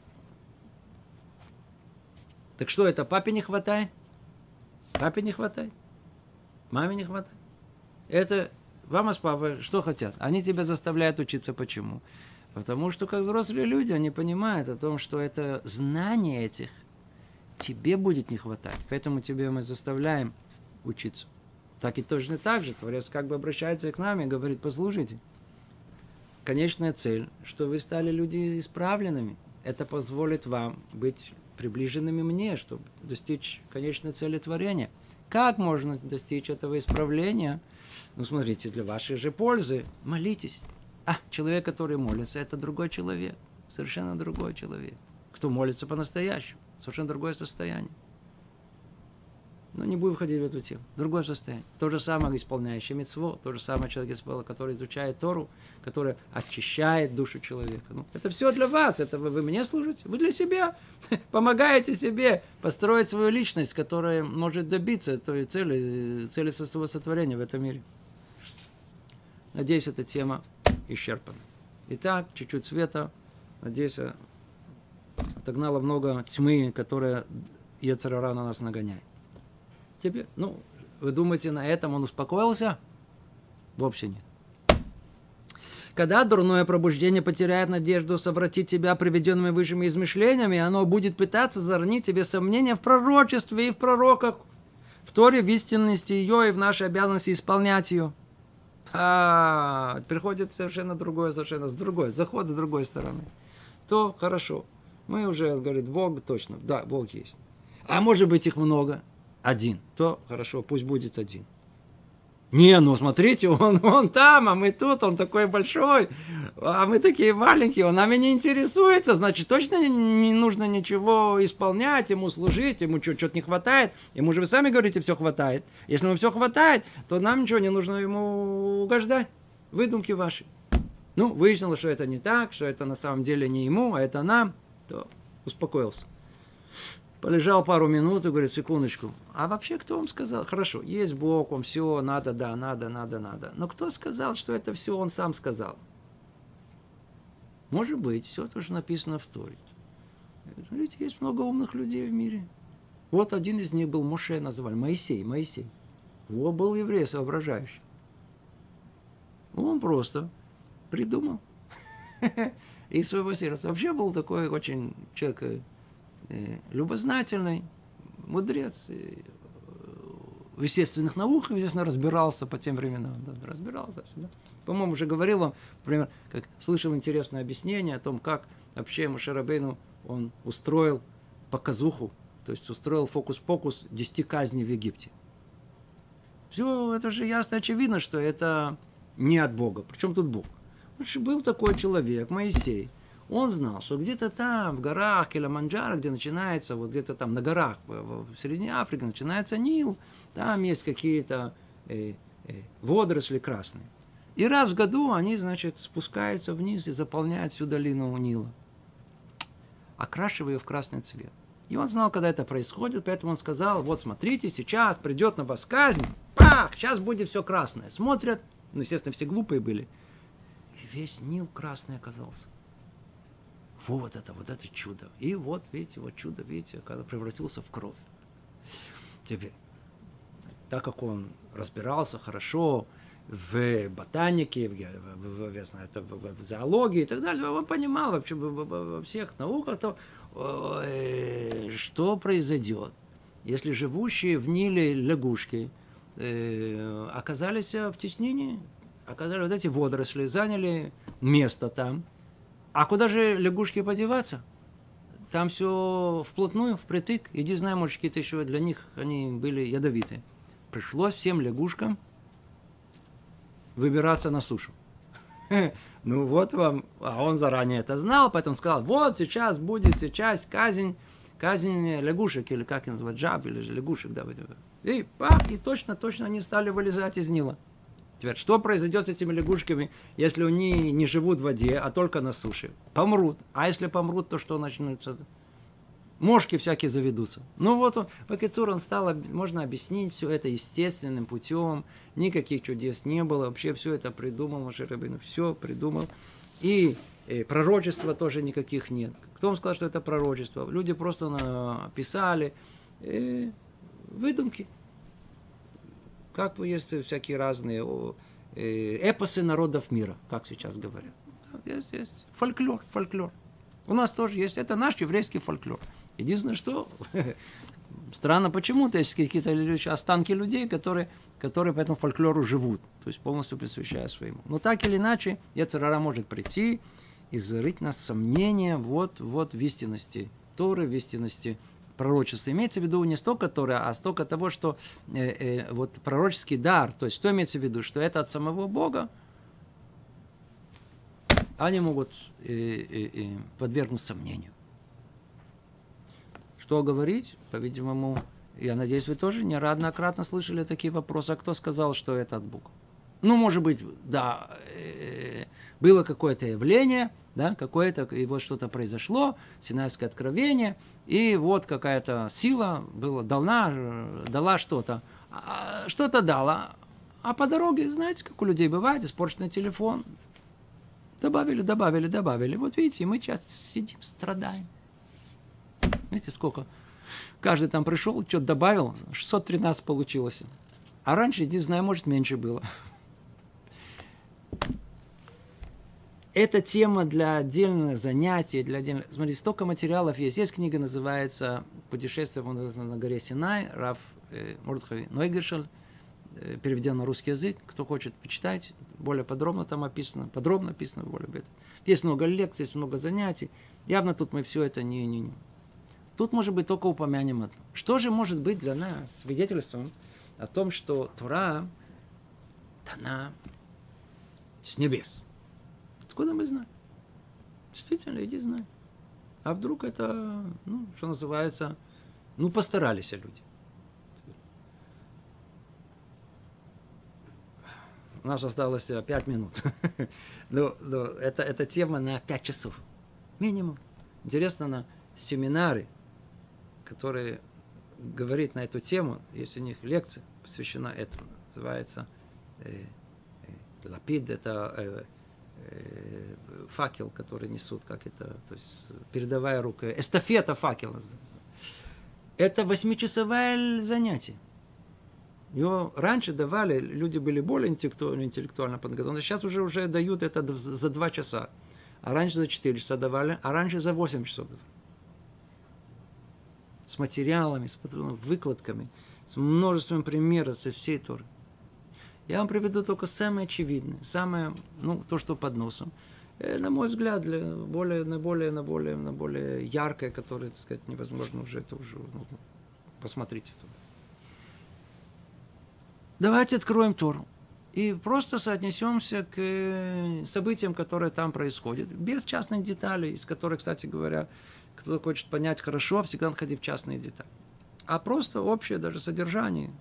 Так что это, папе не хватает? Папе не хватает? Маме не хватает? Это мама с папой что хотят? Они тебя заставляют учиться. Почему? Потому что, как взрослые люди, они понимают о том, что это знание этих тебе будет не хватать. Поэтому тебе мы заставляем учиться. Так и точно так же. Творец как бы обращается к нам и говорит, послушайте, конечная цель, что вы стали люди исправленными. Это позволит вам быть приближенными мне, чтобы достичь конечной цели творения. Как можно достичь этого исправления? Ну, смотрите, для вашей же пользы молитесь. А, человек, который молится, это другой человек. Совершенно другой человек. Кто молится по-настоящему. Совершенно другое состояние. Но не будем входить в эту тему. Другое состояние. То же самое исполняющий мицвот, то же самое человек, который изучает Тору, который очищает душу человека. Ну, это все для вас. Это вы, вы мне служите. Вы для себя помогаете себе построить свою личность, которая может добиться той цели, цели своего сотворения в этом мире. Надеюсь, эта тема исчерпана. Итак, чуть-чуть света. Надеюсь, отогнало много тьмы, которая Йецер ара на нас нагоняет. Теперь, ну, вы думаете, на этом он успокоился? Вовсе нет. Когда дурное пробуждение потеряет надежду совратить тебя приведенными высшими измышлениями, оно будет пытаться заронить тебе сомнения в пророчестве и в пророках, в Торе, в истинности ее и в нашей обязанности исполнять ее. А, приходит совершенно другое, совершенно с другой, заход с другой стороны. То хорошо. Мы уже, говорит, Бог точно, да, Бог есть. А может быть их много? Один. То хорошо, пусть будет один. Не, ну смотрите, он, он там, а мы тут, он такой большой, а мы такие маленькие, он нами не интересуется, значит, точно не нужно ничего исполнять, ему служить, ему что-то не хватает. Ему же вы сами говорите, все хватает. Если ему все хватает, то нам ничего не нужно ему угождать. Выдумки ваши. Ну, выяснилось, что это не так, что это на самом деле не ему, а это нам, то успокоился. Полежал пару минут и говорит, секундочку, а вообще кто вам сказал? Хорошо, есть Бог, он все, надо, да, надо, надо, надо. Но кто сказал, что это все он сам сказал? Может быть, все то, что написано в Торе. Смотрите, есть много умных людей в мире. Вот один из них был Моше, называли, Моисей, Моисей. Вот был еврей соображающий. Он просто придумал из своего сердца. Вообще был такой очень человек э, любознательный, мудрец, э, в естественных науках, естественно, разбирался по тем временам. Да, разбирался. Да. По-моему, уже говорил вам, например, как слышал интересное объяснение о том, как вообще Моше Рабейну он устроил показуху, то есть устроил фокус-покус десяти казней в Египте. Все, это же ясно, очевидно, что это не от Бога. Причем тут Бог? Был такой человек, Моисей. Он знал, что где-то там, в горах Килиманджаро, где начинается, вот где-то там на горах, в Средней Африке начинается Нил, там есть какие-то э, э, водоросли красные. И раз в году они, значит, спускаются вниз и заполняют всю долину Нила, окрашивая ее в красный цвет. И он знал, когда это происходит, поэтому он сказал, вот смотрите, сейчас придет на вас казнь, пах, сейчас будет все красное. Смотрят, ну, естественно, все глупые были, и весь Нил красный оказался. Вот это, вот это чудо. И вот, видите, вот чудо, видите, когда превратился в кровь. Теперь, так как он разбирался хорошо в ботанике, в, в, в, в, в зоологии и так далее, он понимал вообще во всех науках, то, э, что произойдет, если живущие в Ниле лягушки э, оказались в теснении, оказались вот эти водоросли, заняли место там. А куда же лягушки подеваться? Там все вплотную, впритык. Иди знай, может, какие-то еще для них они были ядовитые. Пришлось всем лягушкам выбираться на сушу. Ну вот вам, а он заранее это знал, поэтому сказал, вот сейчас будет сейчас казнь, казнь лягушек, или как их называют, жаб, или лягушек, да. И пах, и точно, точно они стали вылезать из Нила. Теперь, что произойдет с этими лягушками, если они не живут в воде, а только на суше? Помрут. А если помрут, то что начнется? Мошки всякие заведутся. Ну вот, он, Бакицур, он стал, можно объяснить все это естественным путем, никаких чудес не было, вообще все это придумал Моше Рабейну, все придумал. И, и пророчества тоже никаких нет. Кто вам сказал, что это пророчество? Люди просто написали э, выдумки. Как есть всякие разные эпосы народов мира, как сейчас говорят. Есть, есть. Фольклор, фольклор. У нас тоже есть. Это наш еврейский фольклор. Единственное, что странно почему-то есть какие-то останки людей, которые, которые по этому фольклору живут, то есть полностью посвящая своему. Но так или иначе, Йецер ара может прийти и зарыть нас сомнения вот, вот в истинности Торы, в истинности пророчество. Имеется в виду не столько Торы, а столько того, что э, э, вот пророческий дар, то есть что имеется в виду, что это от самого Бога, они могут э, э, э, подвергнуть сомнению. Что говорить? По-видимому, я надеюсь, вы тоже неоднократно слышали такие вопросы, а кто сказал, что это от Бога? Ну, может быть, да, э, было какое-то явление, да, какое-то, и вот что-то произошло, Синайское откровение, и вот какая-то сила была дана, дала что-то, а, что-то дала, а по дороге, знаете, как у людей бывает, испорченный телефон, добавили, добавили, добавили, вот видите, мы сейчас сидим, страдаем. Видите, сколько, каждый там пришел, что-то добавил, шестьсот тринадцать получилось, а раньше, не знаю, может, меньше было. Это тема для отдельных занятий, для отдельных... Смотрите, столько материалов есть. Есть книга, называется «Путешествие на горе Синай», Рав э, Мордхай Нойгершель, э, переведен на русский язык. Кто хочет почитать, более подробно там описано, подробно описано более об этом. Есть много лекций, есть много занятий. Явно тут мы все это не... не, не. Тут, может быть, только упомянем это. Что же может быть для нас свидетельством о том, что Тора дана с небес? Откуда мы знаем? Действительно, иди знай. А вдруг это, ну, что называется, ну, постарались люди. У нас осталось пять минут. Но, но это, это тема на пять часов. Минимум. Интересно, на семинары, которые говорят на эту тему, есть у них лекция, посвящена этому. Называется э, э, Лапид, это... Э, факел, который несут, как это, то есть передовая рука, эстафета факела. Это восьмичасовое занятие. Его раньше давали, люди были более интеллектуально, интеллектуально подготовлены, сейчас уже, уже дают это за два часа. А раньше за четыре часа давали, а раньше за восемь часов давали. С материалами, с выкладками, с множеством примеров со всей Торы. Я вам приведу только самое очевидное, самое, ну, то, что под носом. На мой взгляд, для более, на более, на более, на более яркое, которое, так сказать, невозможно уже, это уже, ну, посмотрите туда. Давайте откроем Тору и просто соотнесемся к событиям, которые там происходят, без частных деталей, из которых, кстати говоря, кто хочет понять хорошо, всегда находить в частные детали. А просто общее даже содержание.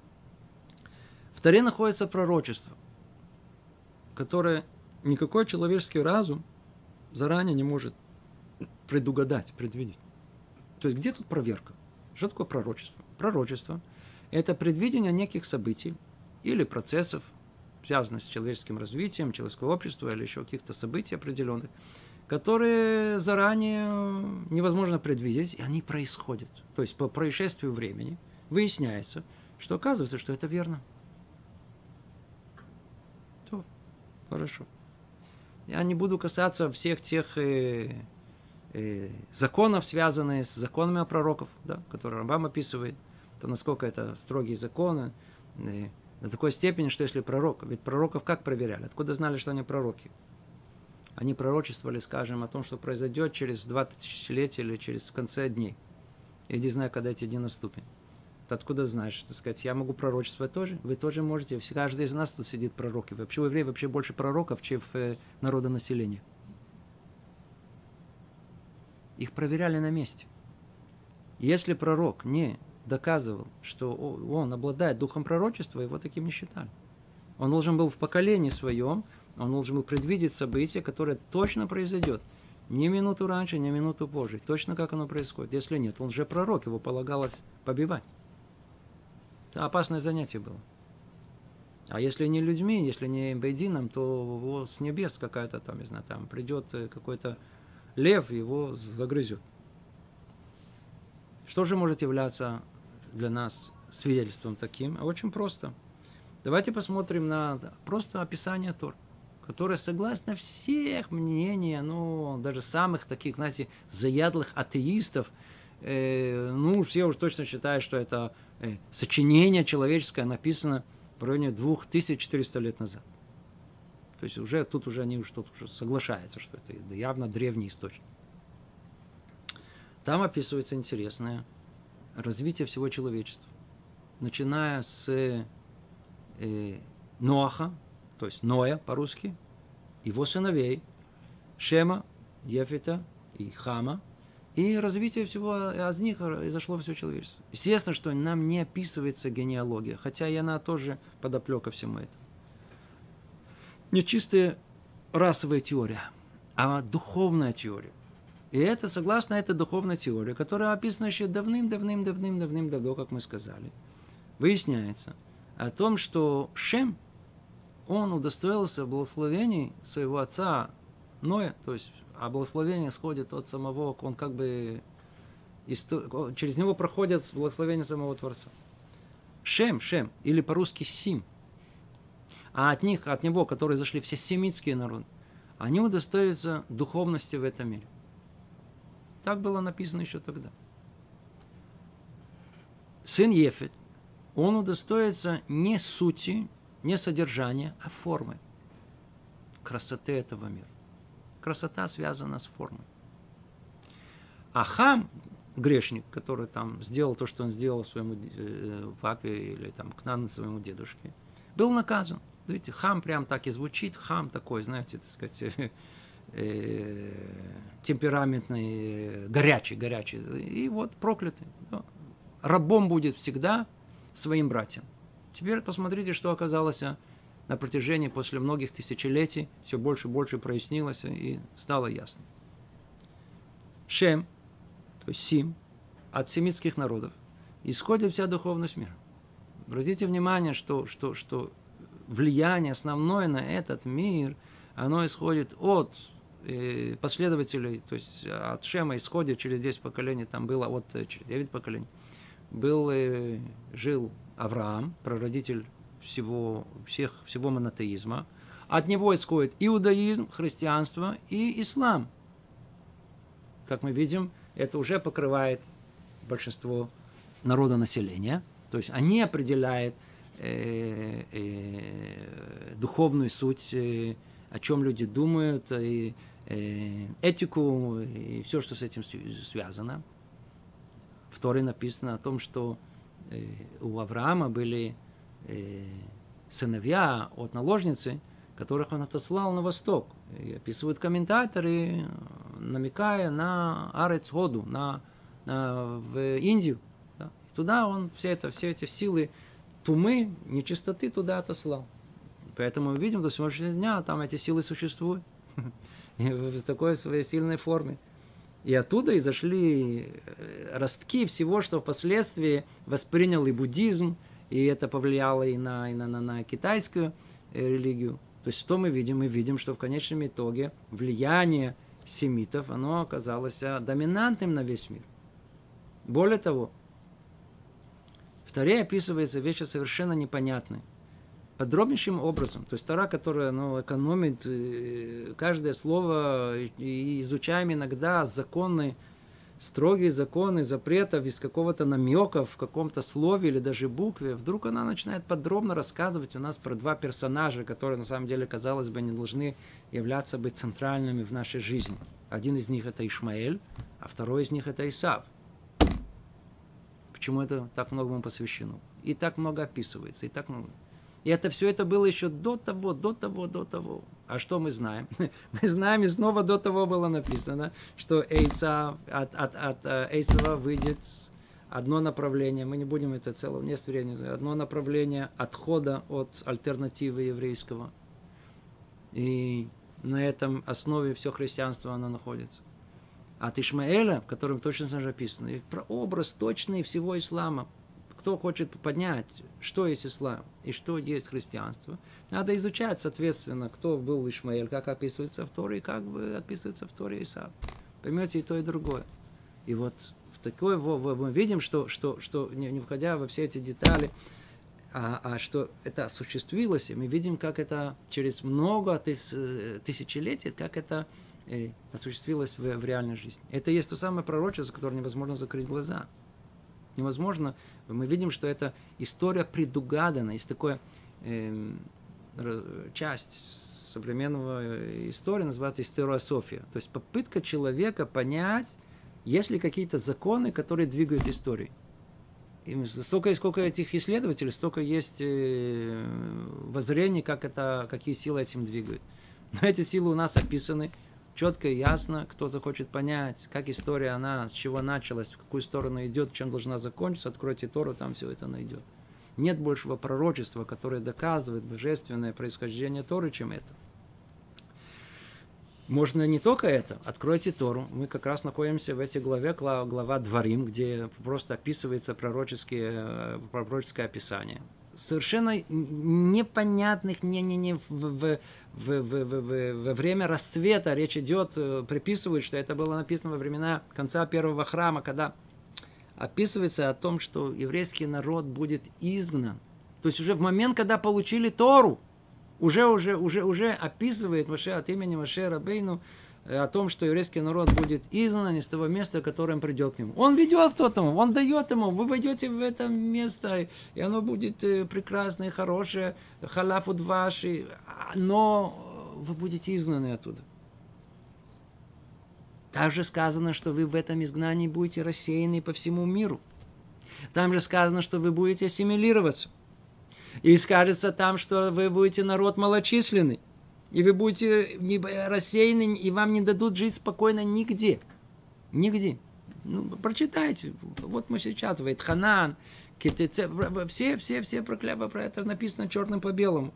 В Торе находится пророчество, которое никакой человеческий разум заранее не может предугадать, предвидеть. То есть где тут проверка? Что такое пророчество? Пророчество – это предвидение неких событий или процессов, связанных с человеческим развитием, человеческого общества или еще каких-то событий определенных, которые заранее невозможно предвидеть, и они происходят. То есть по происшествию времени выясняется, что оказывается, что это верно. То, хорошо. Я не буду касаться всех тех э, э, законов, связанных с законами пророков, да, которые Рамбам описывает, то насколько это строгие законы, э, до такой степени, что если пророк, ведь пророков как проверяли? Откуда знали, что они пророки? Они пророчествовали, скажем, о том, что произойдет через два тысячелетия или через в конце дней. Я не знаю, когда эти дни наступят. Ты откуда знаешь? Так сказать, я могу пророчествовать тоже. Вы тоже можете. Каждый из нас тут сидит пророки. Вообще у евреев вообще больше пророков, чем в народонаселении. Их проверяли на месте. Если пророк не доказывал, что он обладает духом пророчества, его таким не считали. Он должен был в поколении своем, он должен был предвидеть событие, которое точно произойдет. Ни минуту раньше, ни минуту позже. Точно как оно происходит. Если нет, он же пророк, его полагалось побивать. Это опасное занятие было. А если не людьми, если не бейдином, то его с небес какая-то там, не знаю, там придет какой-то лев, его загрызет. Что же может являться для нас свидетельством таким? А очень просто. Давайте посмотрим на просто описание Тор, которое согласно всех мнений, ну, даже самых таких, знаете, заядлых атеистов, э, ну, все уж точно считают, что это э, сочинение человеческое написано в районе две тысячи четыреста лет назад. То есть уже тут уже они уж, тут уже соглашаются, что это явно древний источник. Там описывается интересное развитие всего человечества, начиная с э, Ноаха, то есть Ноя по-русски, его сыновей, Шема, Ефета и Хама, и развитие всего из них произошло все человечество. Естественно, что нам не описывается генеалогия, хотя и она тоже подоплека всему этому. Не чистая расовая теория, а духовная теория. И это, согласно этой духовной теории, которая описана еще давным-давным-давным-давным-давно, как мы сказали, выясняется о том, что Шем, он удостоился благословений своего отца Ноя, то есть, а благословение сходит от самого, он как бы, через него проходит благословение самого Творца. Шем, Шем, или по-русски Сим, а от них, от него, которые зашли все семитские народы, они удостоятся духовности в этом мире. Так было написано еще тогда. Сын Ефет, он удостоится не сути, не содержания, а формы. Красоты этого мира. Красота связана с формой. А Хам, грешник, который там сделал то, что он сделал своему э, папе или там Кнану, своему дедушке, был наказан. Видите, Хам прям так и звучит. Хам такой, знаете, так сказать, э, э, темпераментный, горячий, горячий. И вот проклятый. Да. Рабом будет всегда своим братьям. Теперь посмотрите, что оказалось на протяжении, после многих тысячелетий, все больше и больше прояснилось и стало ясно. Шем, то есть Сим, от семитских народов исходит вся духовность мира. Обратите внимание, что, что, что влияние основное на этот мир, оно исходит от э, последователей, то есть от Шема исходит через десять поколений, там было от через девять поколений, был, э, жил Авраам, прародитель всего, всех, всего монотеизма. От него исходит иудаизм, христианство и ислам. Как мы видим, это уже покрывает большинство народонаселения. То есть они определяют э, э, духовную суть, э, о чем люди думают, и, э, этику и все, что с этим связано. В Торе написано о том, что э, у Авраама были э, сыновья от наложницы, которых он отослал на восток. И описывают комментаторы, намекая на Арец Ходу, на, на, в Индию. Да? И туда он все, это, все эти силы тумы, нечистоты туда отослал. Поэтому мы видим, до сегодняшнего дня там эти силы существуют. В такой своей сильной форме. И оттуда изошли ростки всего, что впоследствии воспринял и буддизм, и это повлияло и на, и на, на, на китайскую религию. То есть что мы видим? Мы видим, что в конечном итоге влияние семитов, оно оказалось доминантным на весь мир. Более того, в Торе описывается вещи совершенно непонятные. Подробнейшим образом. То есть Тора, которая ну, экономит каждое слово, и изучаем иногда законы, строгие законы, запретов из какого-то намека в каком-то слове или даже букве, вдруг она начинает подробно рассказывать у нас про два персонажа, которые на самом деле, казалось бы, не должны являться быть центральными в нашей жизни. Один из них это Ишмаэль, а второй из них это Исав. Почему это так много ему посвящено? И так много описывается, и так много. И это все это было еще до того, до того, до того. А что мы знаем? Мы знаем, и снова до того было написано, что Эйсав, от, от, от Эйсава выйдет одно направление. Мы не будем это целого, нет времени. Одно направление отхода от альтернативы еврейского. И на этом основе все христианство оно находится. От Ишмаэля, в котором точно написано, и про образ точный всего ислама. Кто хочет понять, что есть ислам и что есть христианство, надо изучать, соответственно, кто был Ишмаэль, как описывается в Торе, и как бы описывается в Торе Исав. Поймете и то, и другое. И вот в такое мы видим, что, что, что не, не входя во все эти детали, а, а что это осуществилось, и мы видим, как это через много тыс, тысячелетий, как это э, осуществилось в, в реальной жизни. Это есть то самое пророчество, которое невозможно закрыть глаза. Невозможно. Мы видим, что это история предугадана. Есть такая э, часть современного истории, называется историософия. То есть попытка человека понять, есть ли какие-то законы, которые двигают историей. И столько, сколько этих исследователей, столько есть э, воззрений, как это, какие силы этим двигают. Но эти силы у нас описаны четко и ясно, кто захочет понять, как история, она, с чего началась, в какую сторону идет, чем должна закончиться, откройте Тору, там все это найдет. Нет большего пророчества, которое доказывает божественное происхождение Торы, чем это. Можно не только это, откройте Тору. Мы как раз находимся в этой главе, глава Дворим, где просто описывается пророческое, пророческое описание. Совершенно непонятных, не, не, не, в, в, в, в, в, во время расцвета речь идет, приписывают, что это было написано во времена конца первого храма, когда описывается о том, что еврейский народ будет изгнан. То есть уже в момент, когда получили Тору, уже, уже, уже, уже описывает Моше от имени Моше Рабейну о том, что еврейский народ будет изгнан из того места, которое он придет к нему. Он ведет к этому, он дает ему, вы войдете в это место, и оно будет прекрасное, хорошее, халафу дваши, но вы будете изгнаны оттуда. Также сказано, что вы в этом изгнании будете рассеяны по всему миру. Там же сказано, что вы будете ассимилироваться. И скажется там, что вы будете народ малочисленный. И вы будете рассеяны, и вам не дадут жить спокойно нигде. Нигде. Ну, прочитайте. Вот мы сейчас, Вейтханан, все, все, все проклятия, про это написано черным по белому.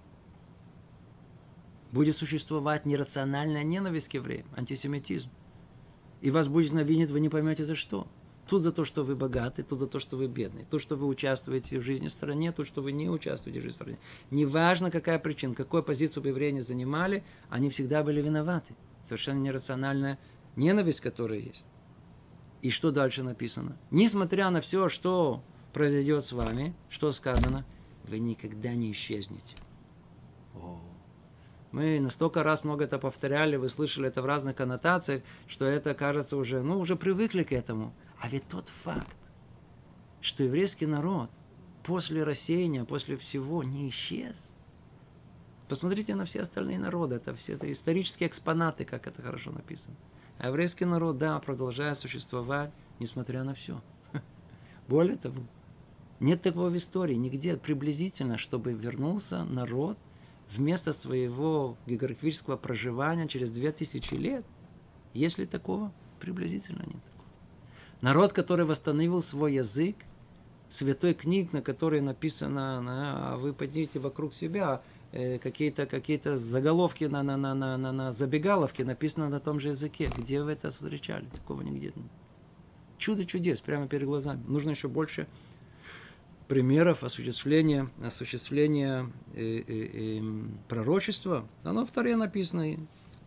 Будет существовать нерациональная ненависть к евреям, антисемитизм. И вас будет ненавидеть, вы не поймете за что. Тут за то, что вы богаты, тут за то, что вы бедны. Тут, что вы участвуете в жизни страны, тут, что вы не участвуете в жизни страны. Неважно, какая причина, какую позицию бы евреи не занимали, они всегда были виноваты. Совершенно нерациональная ненависть, которая есть. И что дальше написано? Несмотря на все, что произойдет с вами, что сказано, вы никогда не исчезнете. О. Мы настолько раз много это повторяли, вы слышали это в разных коннотациях, что это кажется уже, ну, уже привыкли к этому. А ведь тот факт, что еврейский народ после рассеяния, после всего не исчез. Посмотрите на все остальные народы, это все это исторические экспонаты, как это хорошо написано. А еврейский народ, да, продолжает существовать, несмотря на все. Более того, нет такого в истории, нигде приблизительно, чтобы вернулся народ вместо своего географического проживания через две тысячи лет. Есть ли такого? Приблизительно нет такого. Народ, который восстановил свой язык, святой книг, на которой написано, а вы пойдите вокруг себя, какие-то какие заголовки на, на, на, на, на забегаловке написано на том же языке. Где вы это встречали? Такого нигде нет. Чудо чудес прямо перед глазами. Нужно еще больше примеров осуществления, осуществления э, э, э, пророчества. Оно в Торе написано.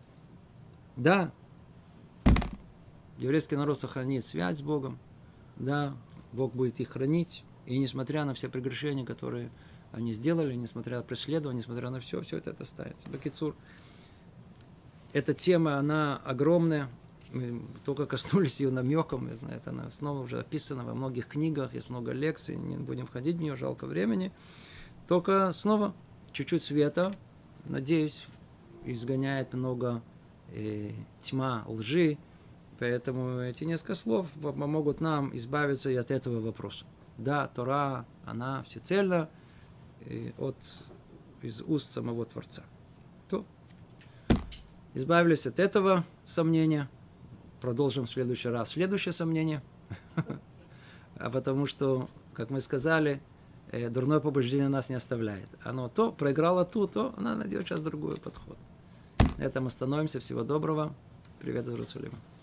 Да, еврейский народ сохранит связь с Богом. Да, Бог будет их хранить. И несмотря на все прегрешения, которые они сделали, несмотря на преследование, несмотря на все, все это останется. Бакицур. Эта тема, она огромная. Мы только коснулись ее намеком. Это она снова уже описана во многих книгах. Есть много лекций. Не будем входить в нее, жалко времени. Только снова чуть-чуть света. Надеюсь, изгоняет много э, тьма, лжи. Поэтому эти несколько слов помогут нам избавиться и от этого вопроса. Да, Тора, она всецельно от, из уст самого Творца. То. Избавились от этого сомнения. Продолжим в следующий раз. Следующее сомнение. А потому что, как мы сказали, дурное побуждение нас не оставляет. Оно то проиграло тут, то она найдет сейчас другой подход. На этом остановимся. Всего доброго. Привет из Иерусалима.